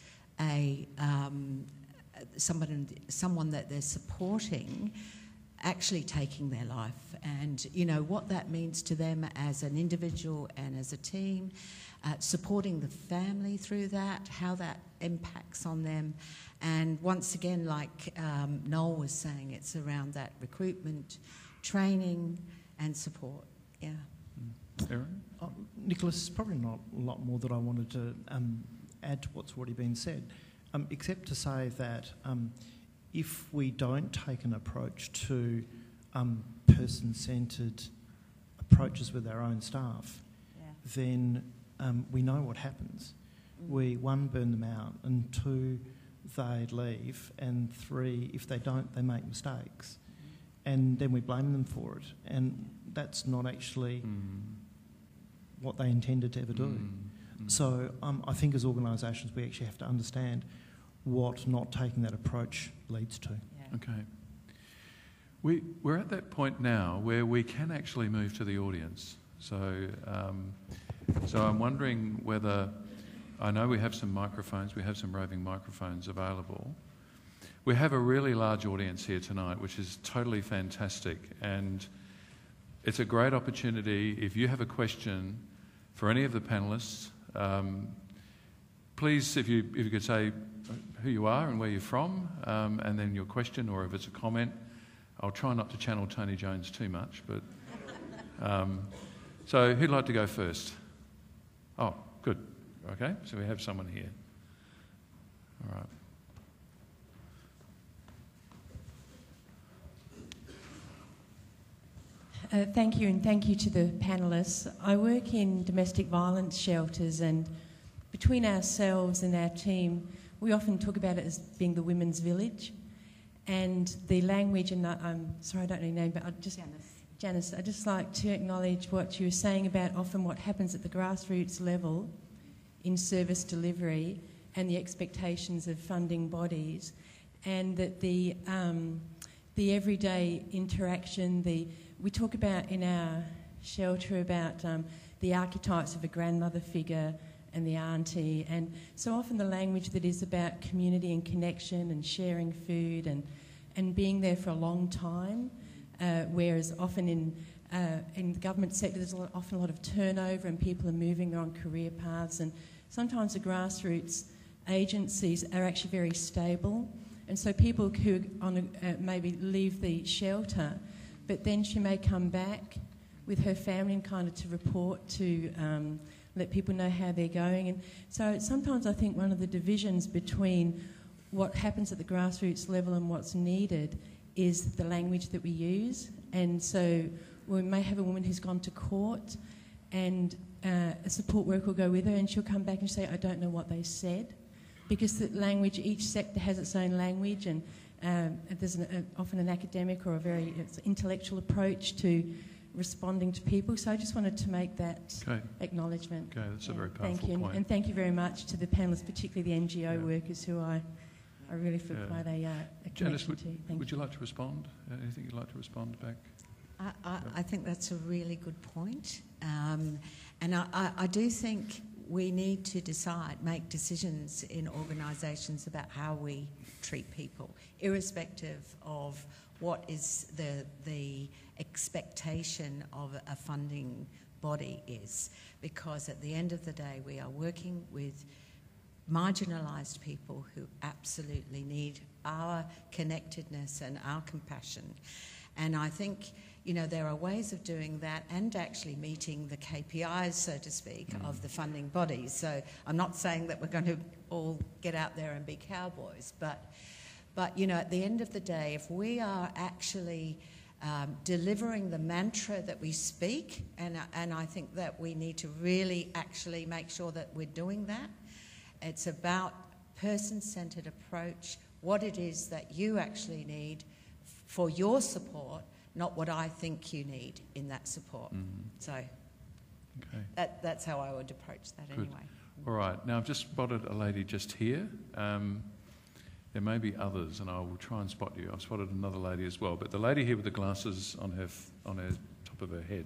someone that they're supporting actually taking their life, and you know what that means to them as an individual and as a team, supporting the family through that, how that impacts on them. And once again, like Noel was saying, it's around that recruitment, training and support. Yeah. Erin? Nicholas, probably not a lot more that I wanted to add to what's already been said, except to say that if we don't take an approach to person-centred approaches with our own staff, then we know what happens. We, one, burn them out, and two, they leave, and three, if they don't, they make mistakes. And then we blame them for it. And that's not actually what they intended to ever do. So I think as organisations we actually have to understand what not taking that approach leads to. Yeah. Okay. We're at that point now where we can actually move to the audience. So I'm wondering whether, I know we have some microphones, we have some roving microphones available. We have a really large audience here tonight, which is totally fantastic, and it's a great opportunity. If you have a question for any of the panellists, please, if you could say who you are and where you're from, and then your question, or if it's a comment. I'll try not to channel Tony Jones too much, but... so who'd like to go first? Oh, good. Okay, so we have someone here. All right. Thank you, and thank you to the panellists. I work in domestic violence shelters, and between ourselves and our team, we often talk about it as being the women's village. And the language, and I'm sorry I don't know your name, but Janice, I'd just like to acknowledge what you were saying about often what happens at the grassroots level in service delivery and the expectations of funding bodies, and that the everyday interaction, we talk about in our shelter about the archetypes of a grandmother figure and the auntie, and so often the language that is about community and connection and sharing food and being there for a long time, whereas often in the government sector there's often a lot of turnover and people are moving on career paths, and sometimes the grassroots agencies are actually very stable, and so people who maybe leave the shelter, but then she may come back with her family and kind of to report to let people know how they're going. And so sometimes I think one of the divisions between what happens at the grassroots level and what's needed is the language that we use. And so we may have a woman who's gone to court and a support worker will go with her and she'll come back and say, I don't know what they said. Because the language, each sector has its own language, and there's often an academic or a very intellectual approach to responding to people. So I just wanted to make that acknowledgement. Okay, that's a very powerful thank you. point. And thank you very much to the panellists, particularly the NGO workers who I really feel quite a Janice, connection to. would you like to respond? Anything you'd like to respond back? I think that's a really good point. And I do think we need to make decisions in organisations about how we treat people, irrespective of what is the expectation of a funding body is. Because at the end of the day, we are working with marginalised people who absolutely need our connectedness and our compassion. And I think, you know, there are ways of doing that and actually meeting the KPIs, so to speak, of the funding bodies. So I'm not saying that we're going to all get out there and be cowboys, but you know, at the end of the day, if we are actually delivering the mantra that we speak, and I think that we need to really actually make sure that we're doing that. It's about person-centred approach, what it is that you actually need for your support, not what I think you need in that support. So that's how I would approach that. Good. Anyway. All right. Now, I've just spotted a lady just here. There may be others, and I will try and spot you. I've spotted another lady as well, but the lady here with the glasses on her top of her head.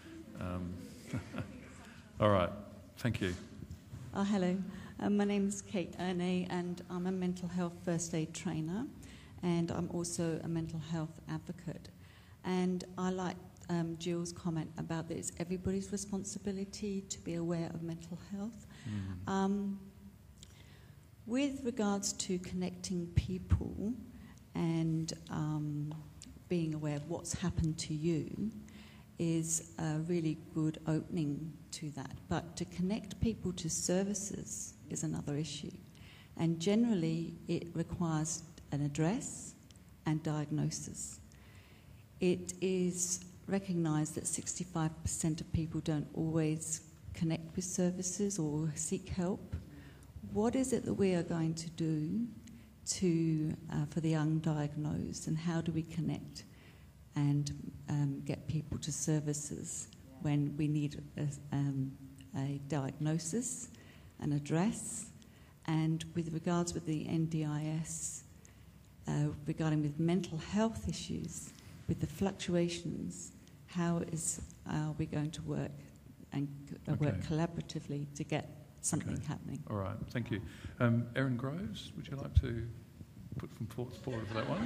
All right. Thank you. Hello. My name is Kate Erne, and I'm a mental health first aid trainer, and I'm also a mental health advocate. And I like Jill's comment about that it's everybody's responsibility to be aware of mental health. With regards to connecting people and being aware of what's happened to you is a really good opening to that. But to connect people to services is another issue. And generally, it requires an address and diagnosis. It is recognised that 65% of people don't always connect with services or seek help. What is it that we are going to do for the undiagnosed, and how do we connect and get people to services when we need a diagnosis, an address, and with regards with the NDIS, regarding with mental health issues, with the fluctuations, how are we going to work and work collaboratively to get something happening? All right, thank you. Erin Groves, would you like to put some thoughts forward for that one?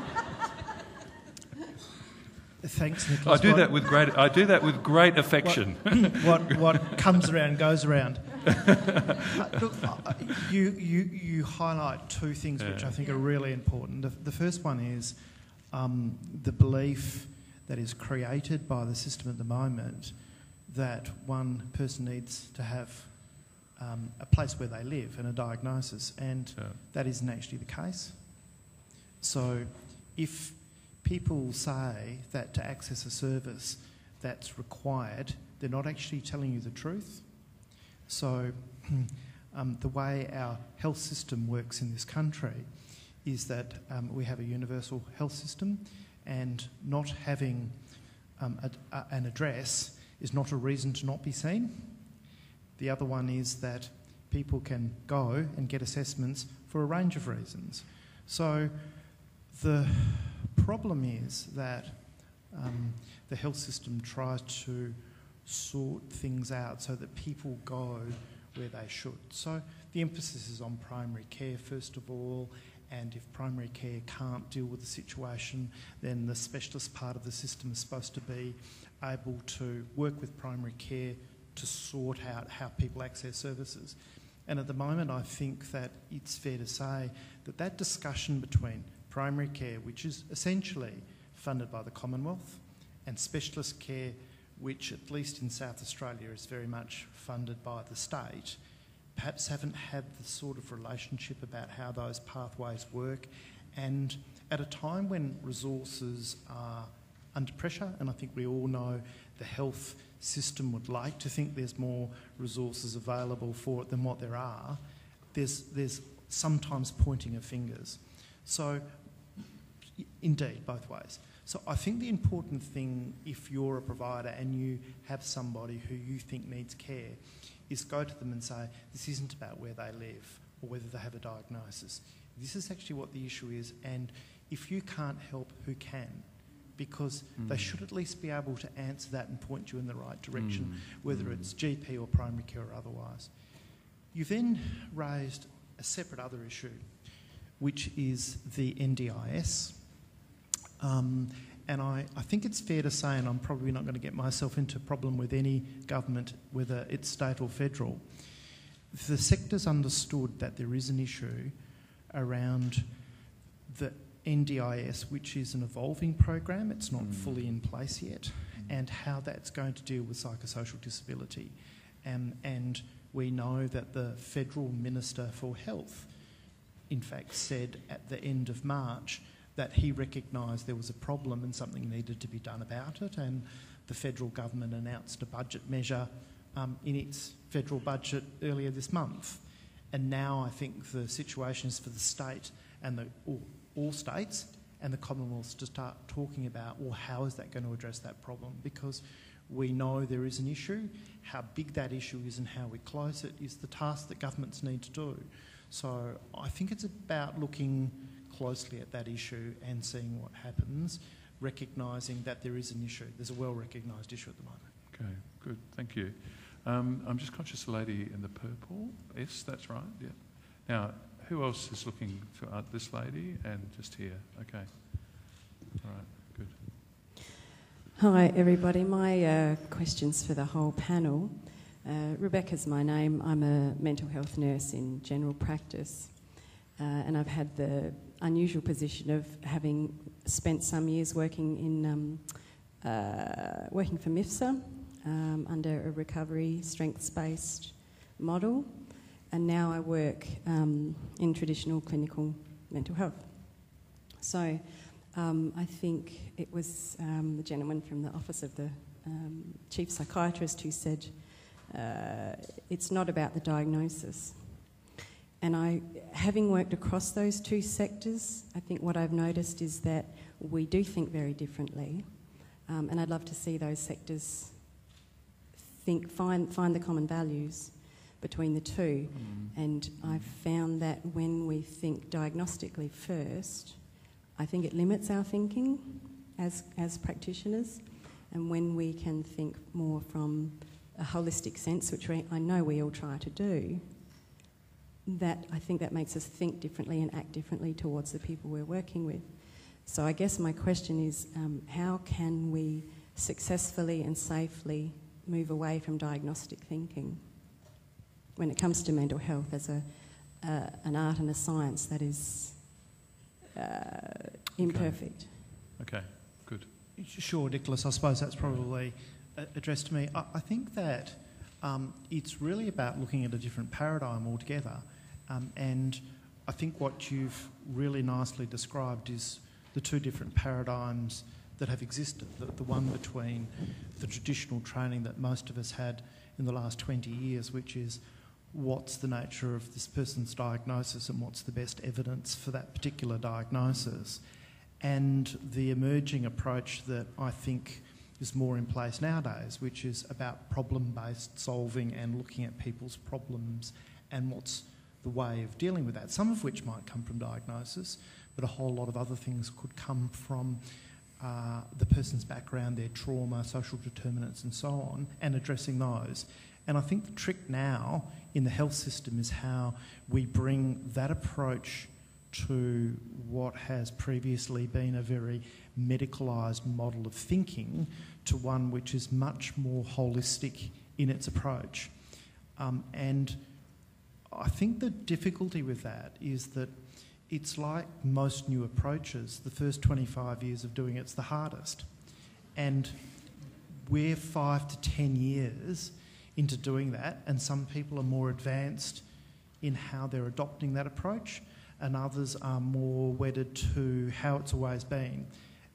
Thanks, Nicholas. I do that with great affection. What comes around goes around. Look, you highlight two things which I think are really important. The first one is the belief that is created by the system at the moment that one person needs to have a place where they live and a diagnosis, and that isn't actually the case. So if people say that to access a service that's required, they're not actually telling you the truth. So the way our health system works in this country is that we have a universal health system, and not having an address is not a reason to not be seen. The other one is that people can go and get assessments for a range of reasons. So the problem is that the health system tries to sort things out so that people go where they should. So the emphasis is on primary care first of all, and if primary care can't deal with the situation, then the specialist part of the system is supposed to be able to work with primary care to sort out how people access services. And at the moment, I think that it's fair to say that that discussion between primary care, which is essentially funded by the Commonwealth, and specialist care, which at least in South Australia is very much funded by the state, perhaps haven't had the sort of relationship about how those pathways work. And at a time when resources are under pressure, and I think we all know the health system would like to think there's more resources available for it than what there are. There's sometimes pointing of fingers. So, indeed, both ways. So I think the important thing, if you're a provider and you have somebody who you think needs care, is go to them and say, this isn't about where they live or whether they have a diagnosis. This is actually what the issue is, and if you can't help, who can? Because they should at least be able to answer that and point you in the right direction, whether it's GP or primary care or otherwise. You then raised a separate other issue, which is the NDIS. And I think it's fair to say, and I'm probably not going to get myself into a problem with any government, whether it's state or federal, the sector's understood that there is an issue around the NDIS, which is an evolving program, it's not fully in place yet, and how that's going to deal with psychosocial disability. And we know that the Federal Minister for Health, in fact, said at the end of March that he recognised there was a problem and something needed to be done about it, and the federal government announced a budget measure in its federal budget earlier this month. And now I think the situation is for the state and all states and the Commonwealth to start talking about, well, how is that going to address that problem? Because we know there is an issue. How big that issue is and how we close it is the task that governments need to do. So I think it's about looking closely at that issue and seeing what happens, recognising that there is an issue. There's a well-recognised issue at the moment. Okay, good, thank you. I'm just conscious the lady in the purple. Yes, that's right, yeah. Now, who else is looking for this lady and just here? Okay, all right, good. Hi everybody, my question's for the whole panel. Rebecca's my name. I'm a mental health nurse in general practice, and I've had the unusual position of having spent some years working in working for MIFSA under a recovery strengths-based model, and now I work in traditional clinical mental health. So I think it was the gentleman from the Office of the Chief Psychiatrist who said it's not about the diagnosis. And having worked across those two sectors, I think what I've noticed is that we do think very differently, and I'd love to see those sectors find the common values between the two. And I've found that when we think diagnostically first, I think it limits our thinking as practitioners, and when we can think more from a holistic sense, which I know we all try to do, I think that makes us think differently and act differently towards the people we're working with. So I guess my question is, how can we successfully and safely move away from diagnostic thinking when it comes to mental health as an art and a science that is imperfect? Okay, good. Sure, Nicholas, I suppose that's probably addressed to me. I think that it's really about looking at a different paradigm altogether, and I think what you've really nicely described is the two different paradigms that have existed, the one between the traditional training that most of us had in the last 20 years, which is what's the nature of this person's diagnosis and what's the best evidence for that particular diagnosis, and the emerging approach that I think is more in place nowadays, which is about problem-based solving and looking at people's problems and what's the way of dealing with that, some of which might come from diagnosis, but a whole lot of other things could come from the person's background, their trauma, social determinants and so on, and addressing those. And I think the trick now in the health system is how we bring that approach to what has previously been a very medicalised model of thinking to one which is much more holistic in its approach. And I think the difficulty with that is that it's like most new approaches, the first 25 years of doing it's the hardest. And we're 5 to 10 years into doing that, and some people are more advanced in how they're adopting that approach, and others are more wedded to how it's always been.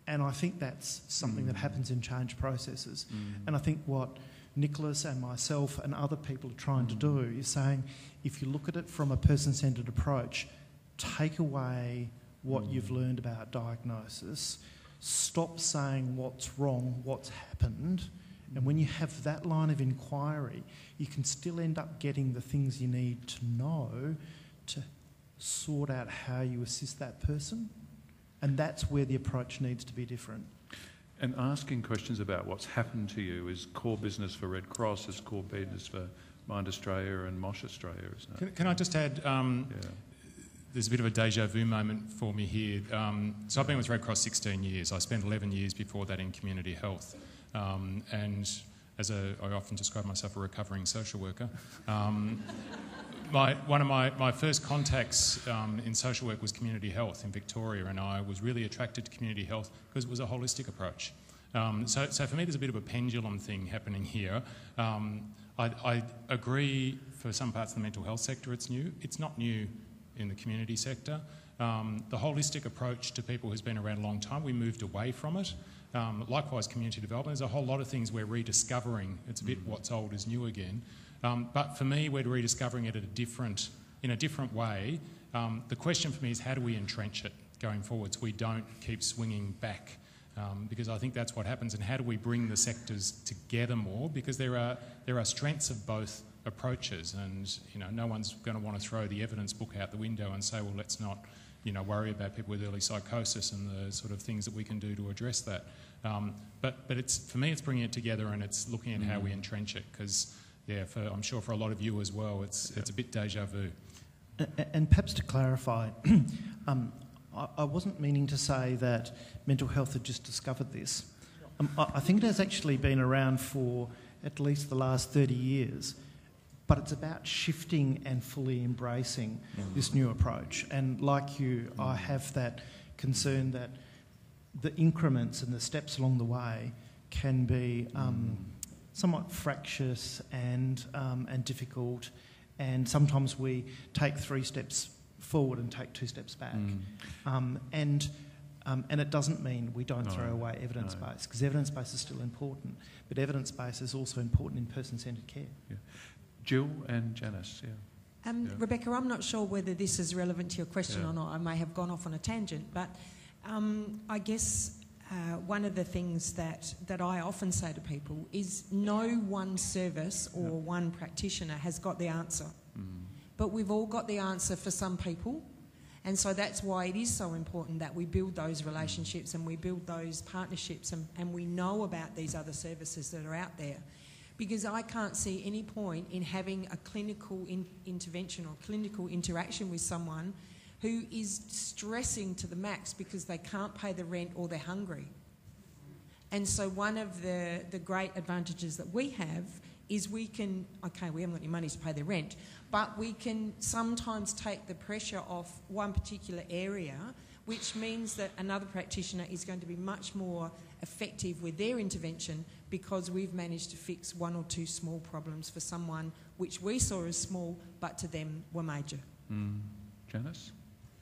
And I think that's something that happens in change processes. And I think what Nicholas and myself and other people are trying to do is saying, if you look at it from a person-centred approach, take away what you've learned about diagnosis, stop saying what's wrong, what's happened, and when you have that line of inquiry, you can still end up getting the things you need to know to sort out how you assist that person. And that's where the approach needs to be different. And asking questions about what's happened to you is core business for Red Cross, is core business for Mind Australia and MOSH Australia, isn't it? Can I just add, there's a bit of a deja vu moment for me here. So I've been with Red Cross 16 years. I spent 11 years before that in community health. And I often describe myself a recovering social worker. One of my first contacts in social work was community health in Victoria, and I was really attracted to community health because it was a holistic approach. So for me, there's a bit of a pendulum thing happening here. I agree for some parts of the mental health sector it's new. It's not new in the community sector. The holistic approach to people has been around a long time. We moved away from it. Likewise, community development. There's a whole lot of things we're rediscovering. It's a bit what's old is new again. But for me, we're rediscovering it in a different way. The question for me is, how do we entrench it going forward so we don't keep swinging back? Because I think that's what happens. And how do we bring the sectors together more? Because there are strengths of both approaches, and no one's going to want to throw the evidence book out the window and say, well, let's not worry about people with early psychosis and the sort of things that we can do to address that. But for me, it's bringing it together, and it's looking at how we entrench it, because I'm sure for a lot of you as well, it's a bit deja vu. And perhaps to clarify, I wasn't meaning to say that mental health had just discovered this. I think it has actually been around for at least the last 30 years, but it's about shifting and fully embracing this new approach. And like you, I have that concern that the increments and the steps along the way can be somewhat fractious and difficult, and sometimes we take 3 steps forward and take 2 steps back. And it doesn't mean we don't throw away evidence-based, because evidence-based is still important, but evidence-based is also important in person-centred care. Yeah. Jill and Janice, Rebecca, I'm not sure whether this is relevant to your question or not. I may have gone off on a tangent, but I guess one of the things that I often say to people is no one service or one practitioner has got the answer. But we've all got the answer for some people. And so that's why it is so important that we build those relationships and we build those partnerships and we know about these other services that are out there. Because I can't see any point in having a clinical intervention or clinical interaction with someone who is stressing to the max because they can't pay the rent or they're hungry. And so one of the great advantages that we have is we haven't got any money to pay their rent, but we can sometimes take the pressure off one particular area, which means that another practitioner is going to be much more effective with their intervention because we've managed to fix 1 or 2 small problems for someone which we saw as small but to them were major. Janice?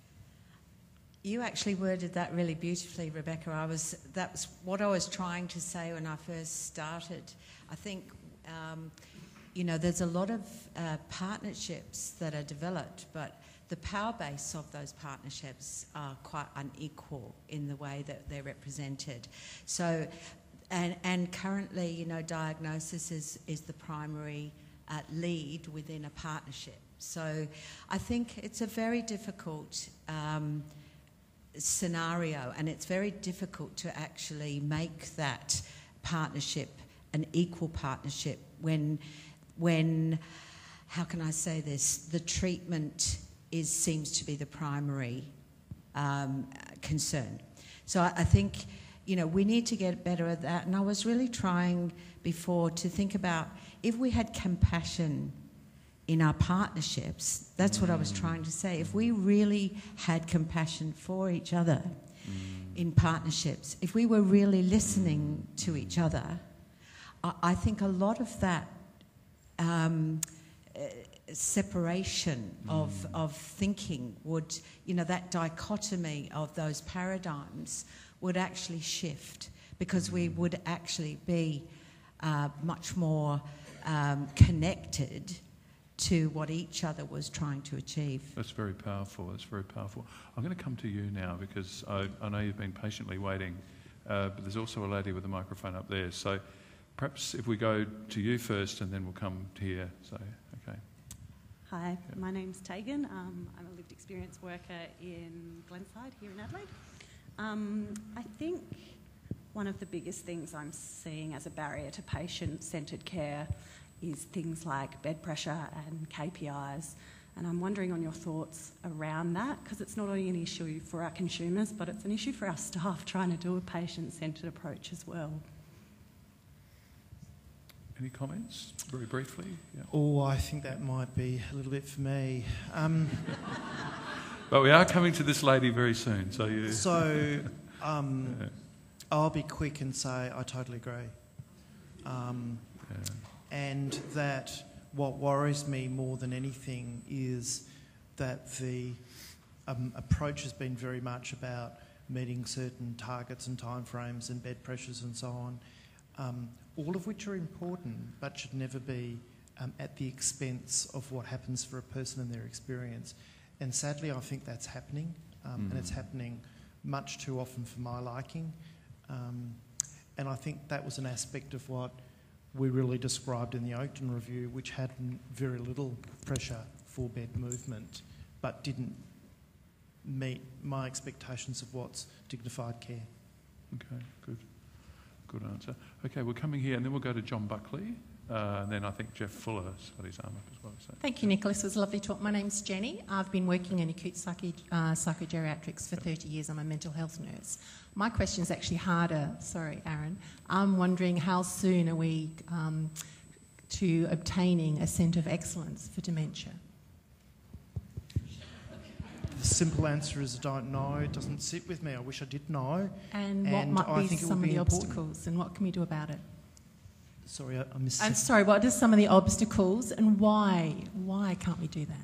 You actually worded that really beautifully, Rebecca. That was what I was trying to say when I first started. I think, there's a lot of partnerships that are developed, but the power base of those partnerships are quite unequal in the way that they're represented. So, and currently, diagnosis is the primary lead within a partnership. So I think it's a very difficult scenario, and it's very difficult to actually make that partnership an equal partnership when how can I say this, the treatment seems to be the primary concern. So I think, we need to get better at that. And I was really trying before to think about if we had compassion in our partnerships, that's what I was trying to say. If we really had compassion for each other in partnerships, if we were really listening to each other, I think a lot of that separation of thinking would, that dichotomy of those paradigms would actually shift, because we would actually be much more connected to what each other was trying to achieve. That's very powerful. That's very powerful. I'm going to come to you now because I know you've been patiently waiting, but there's also a lady with a microphone up there. So perhaps if we go to you first and then we'll come to here. So, okay. Hi, my name's Tegan. I'm a lived experience worker in Glenside here in Adelaide. I think one of the biggest things I'm seeing as a barrier to patient-centred care is things like bed pressure and KPIs. And I'm wondering on your thoughts around that, because it's not only an issue for our consumers, but it's an issue for our staff trying to do a patient-centred approach as well. Any comments, very briefly? Yeah. Oh, I think that might be a little bit for me. But we are coming to this lady very soon, so you... So, I'll be quick and say I totally agree. And that what worries me more than anything is that the approach has been very much about meeting certain targets and timeframes and bed pressures and so on, all of which are important but should never be at the expense of what happens for a person in their experience. And sadly, I think that's happening, and it's happening much too often for my liking. And I think that was an aspect of what we really described in the Oakden review, which had very little pressure for bed movement, but didn't meet my expectations of what's dignified care. Okay, good. Good answer. Okay, we're coming here and then we'll go to John Buckley. And then I think Jeff Fuller's got his arm up as well. So. Thank you, Nicholas. It was a lovely talk. My name's Jenny. I've been working in acute psychogeriatrics for 30 years. I'm a mental health nurse. My question is actually harder. Sorry, Aaron. I'm wondering how soon are we to obtaining a centre of excellence for dementia? The simple answer is I don't know. It doesn't sit with me. I wish I did know. And what might be some of the obstacles and what can we do about it? Sorry, I missed. I'm sorry, what are some of the obstacles and why? Why can't we do that?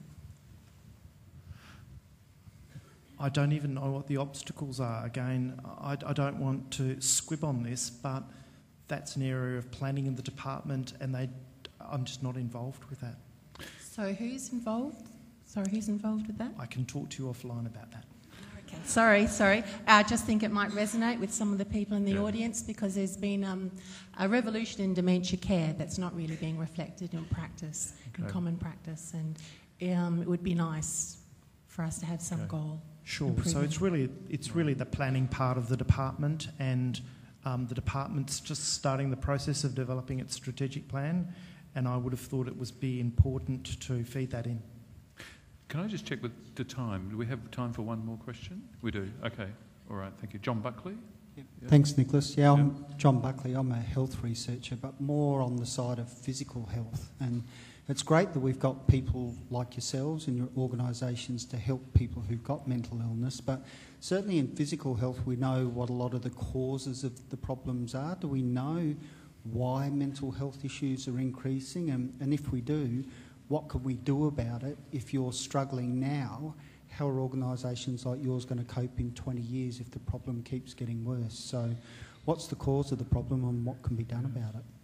I don't even know what the obstacles are. Again, I don't want to squib on this, but that's an area of planning in the department and I'm just not involved with that. So who's involved? Sorry, who's involved with that? I can talk to you offline about that. Okay. Sorry. I just think it might resonate with some of the people in the audience because there's been a revolution in dementia care that's not really being reflected in practice, in common practice, and it would be nice for us to have some goal. Sure. So it's really the planning part of the department, and the department's just starting the process of developing its strategic plan, and I would have thought it would be important to feed that in. Can I just check with the time? Do we have time for one more question? We do. Okay. All right. Thank you. John Buckley? Yeah. Thanks, Nicholas. Yeah, I'm John Buckley. I'm a health researcher, but more on the side of physical health. And it's great that we've got people like yourselves and your organisations to help people who've got mental illness. But certainly in physical health, we know what a lot of the causes of the problems are. Do we know why mental health issues are increasing? And if we do, what can we do about it? If you're struggling now, how are organisations like yours going to cope in 20 years if the problem keeps getting worse? So what's the cause of the problem and what can be done about it?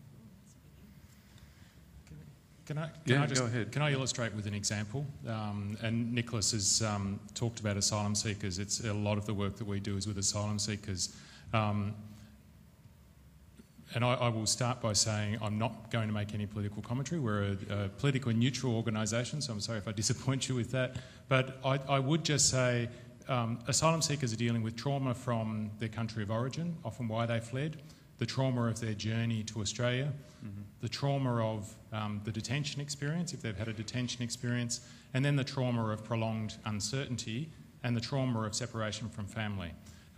Go ahead. Can I illustrate with an example? And Nicholas has talked about asylum seekers. It's a lot of the work that we do is with asylum seekers. And I will start by saying I'm not going to make any political commentary. We're a politically neutral organisation, so I'm sorry if I disappoint you with that. But I would just say asylum seekers are dealing with trauma from their country of origin, often why they fled, the trauma of their journey to Australia, the trauma of the detention experience, if they've had a detention experience, and then the trauma of prolonged uncertainty and the trauma of separation from family.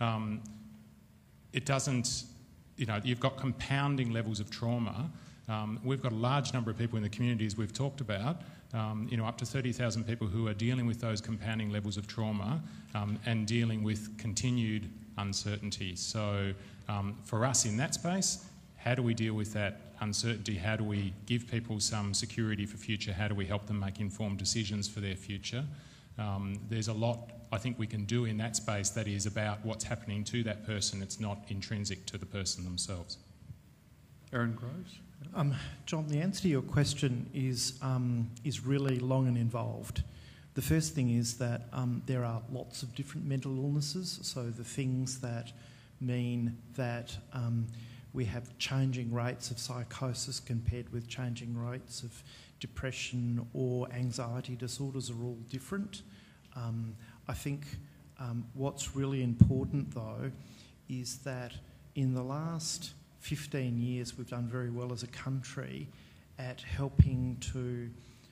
It doesn't... You know, you've got compounding levels of trauma. We've got a large number of people in the communities we've talked about, up to 30,000 people who are dealing with those compounding levels of trauma and dealing with continued uncertainty. So for us in that space, how do we deal with that uncertainty? How do we give people some security for future? How do we help them make informed decisions for their future? There's a lot I think we can do in that space that is about what's happening to that person. It's not intrinsic to the person themselves. Aaron Groves? John, the answer to your question is really long and involved. The first thing is that there are lots of different mental illnesses, so the things that mean that we have changing rates of psychosis compared with changing rates of depression or anxiety disorders are all different. I think what's really important, though, is that in the last 15 years we've done very well as a country at helping to,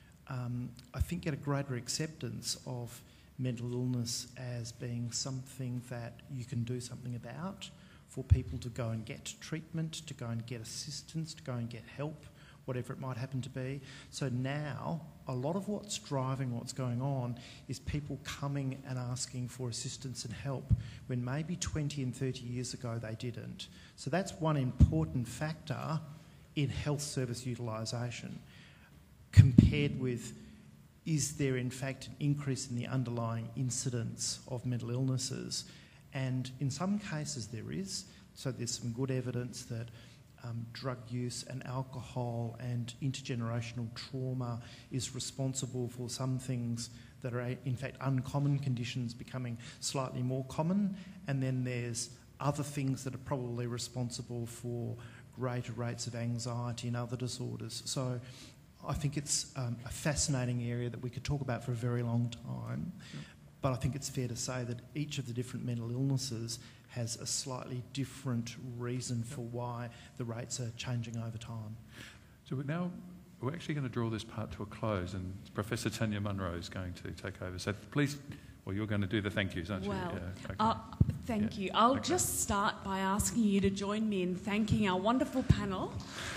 I think, get a greater acceptance of mental illness as being something that you can do something about, for people to go and get treatment, to go and get assistance, to go and get help, whatever it might happen to be. So now, a lot of what's driving what's going on is people coming and asking for assistance and help when maybe 20 and 30 years ago they didn't. So that's one important factor in health service utilisation, compared with, is there in fact an increase in the underlying incidence of mental illnesses? And in some cases there is. So there's some good evidence that drug use and alcohol and intergenerational trauma is responsible for some things that are in fact uncommon conditions becoming slightly more common. And then there's other things that are probably responsible for greater rates of anxiety and other disorders. So I think it's a fascinating area that we could talk about for a very long time. But I think it's fair to say that each of the different mental illnesses has a slightly different reason for why the rates are changing over time. So we're actually going to draw this part to a close, and Professor Tanya Munro is going to take over. So please, well, you're going to do the thank yous, aren't you? Well, yeah, okay. Thank you. I'll just start by asking you to join me in thanking our wonderful panel.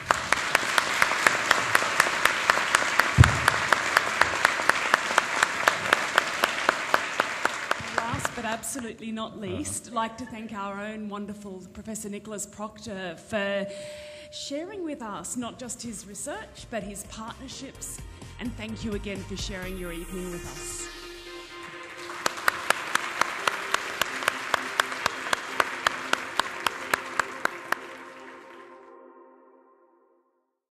But absolutely not least, I'd like to thank our own wonderful Professor Nicholas Procter for sharing with us not just his research but his partnerships, and thank you again for sharing your evening with us.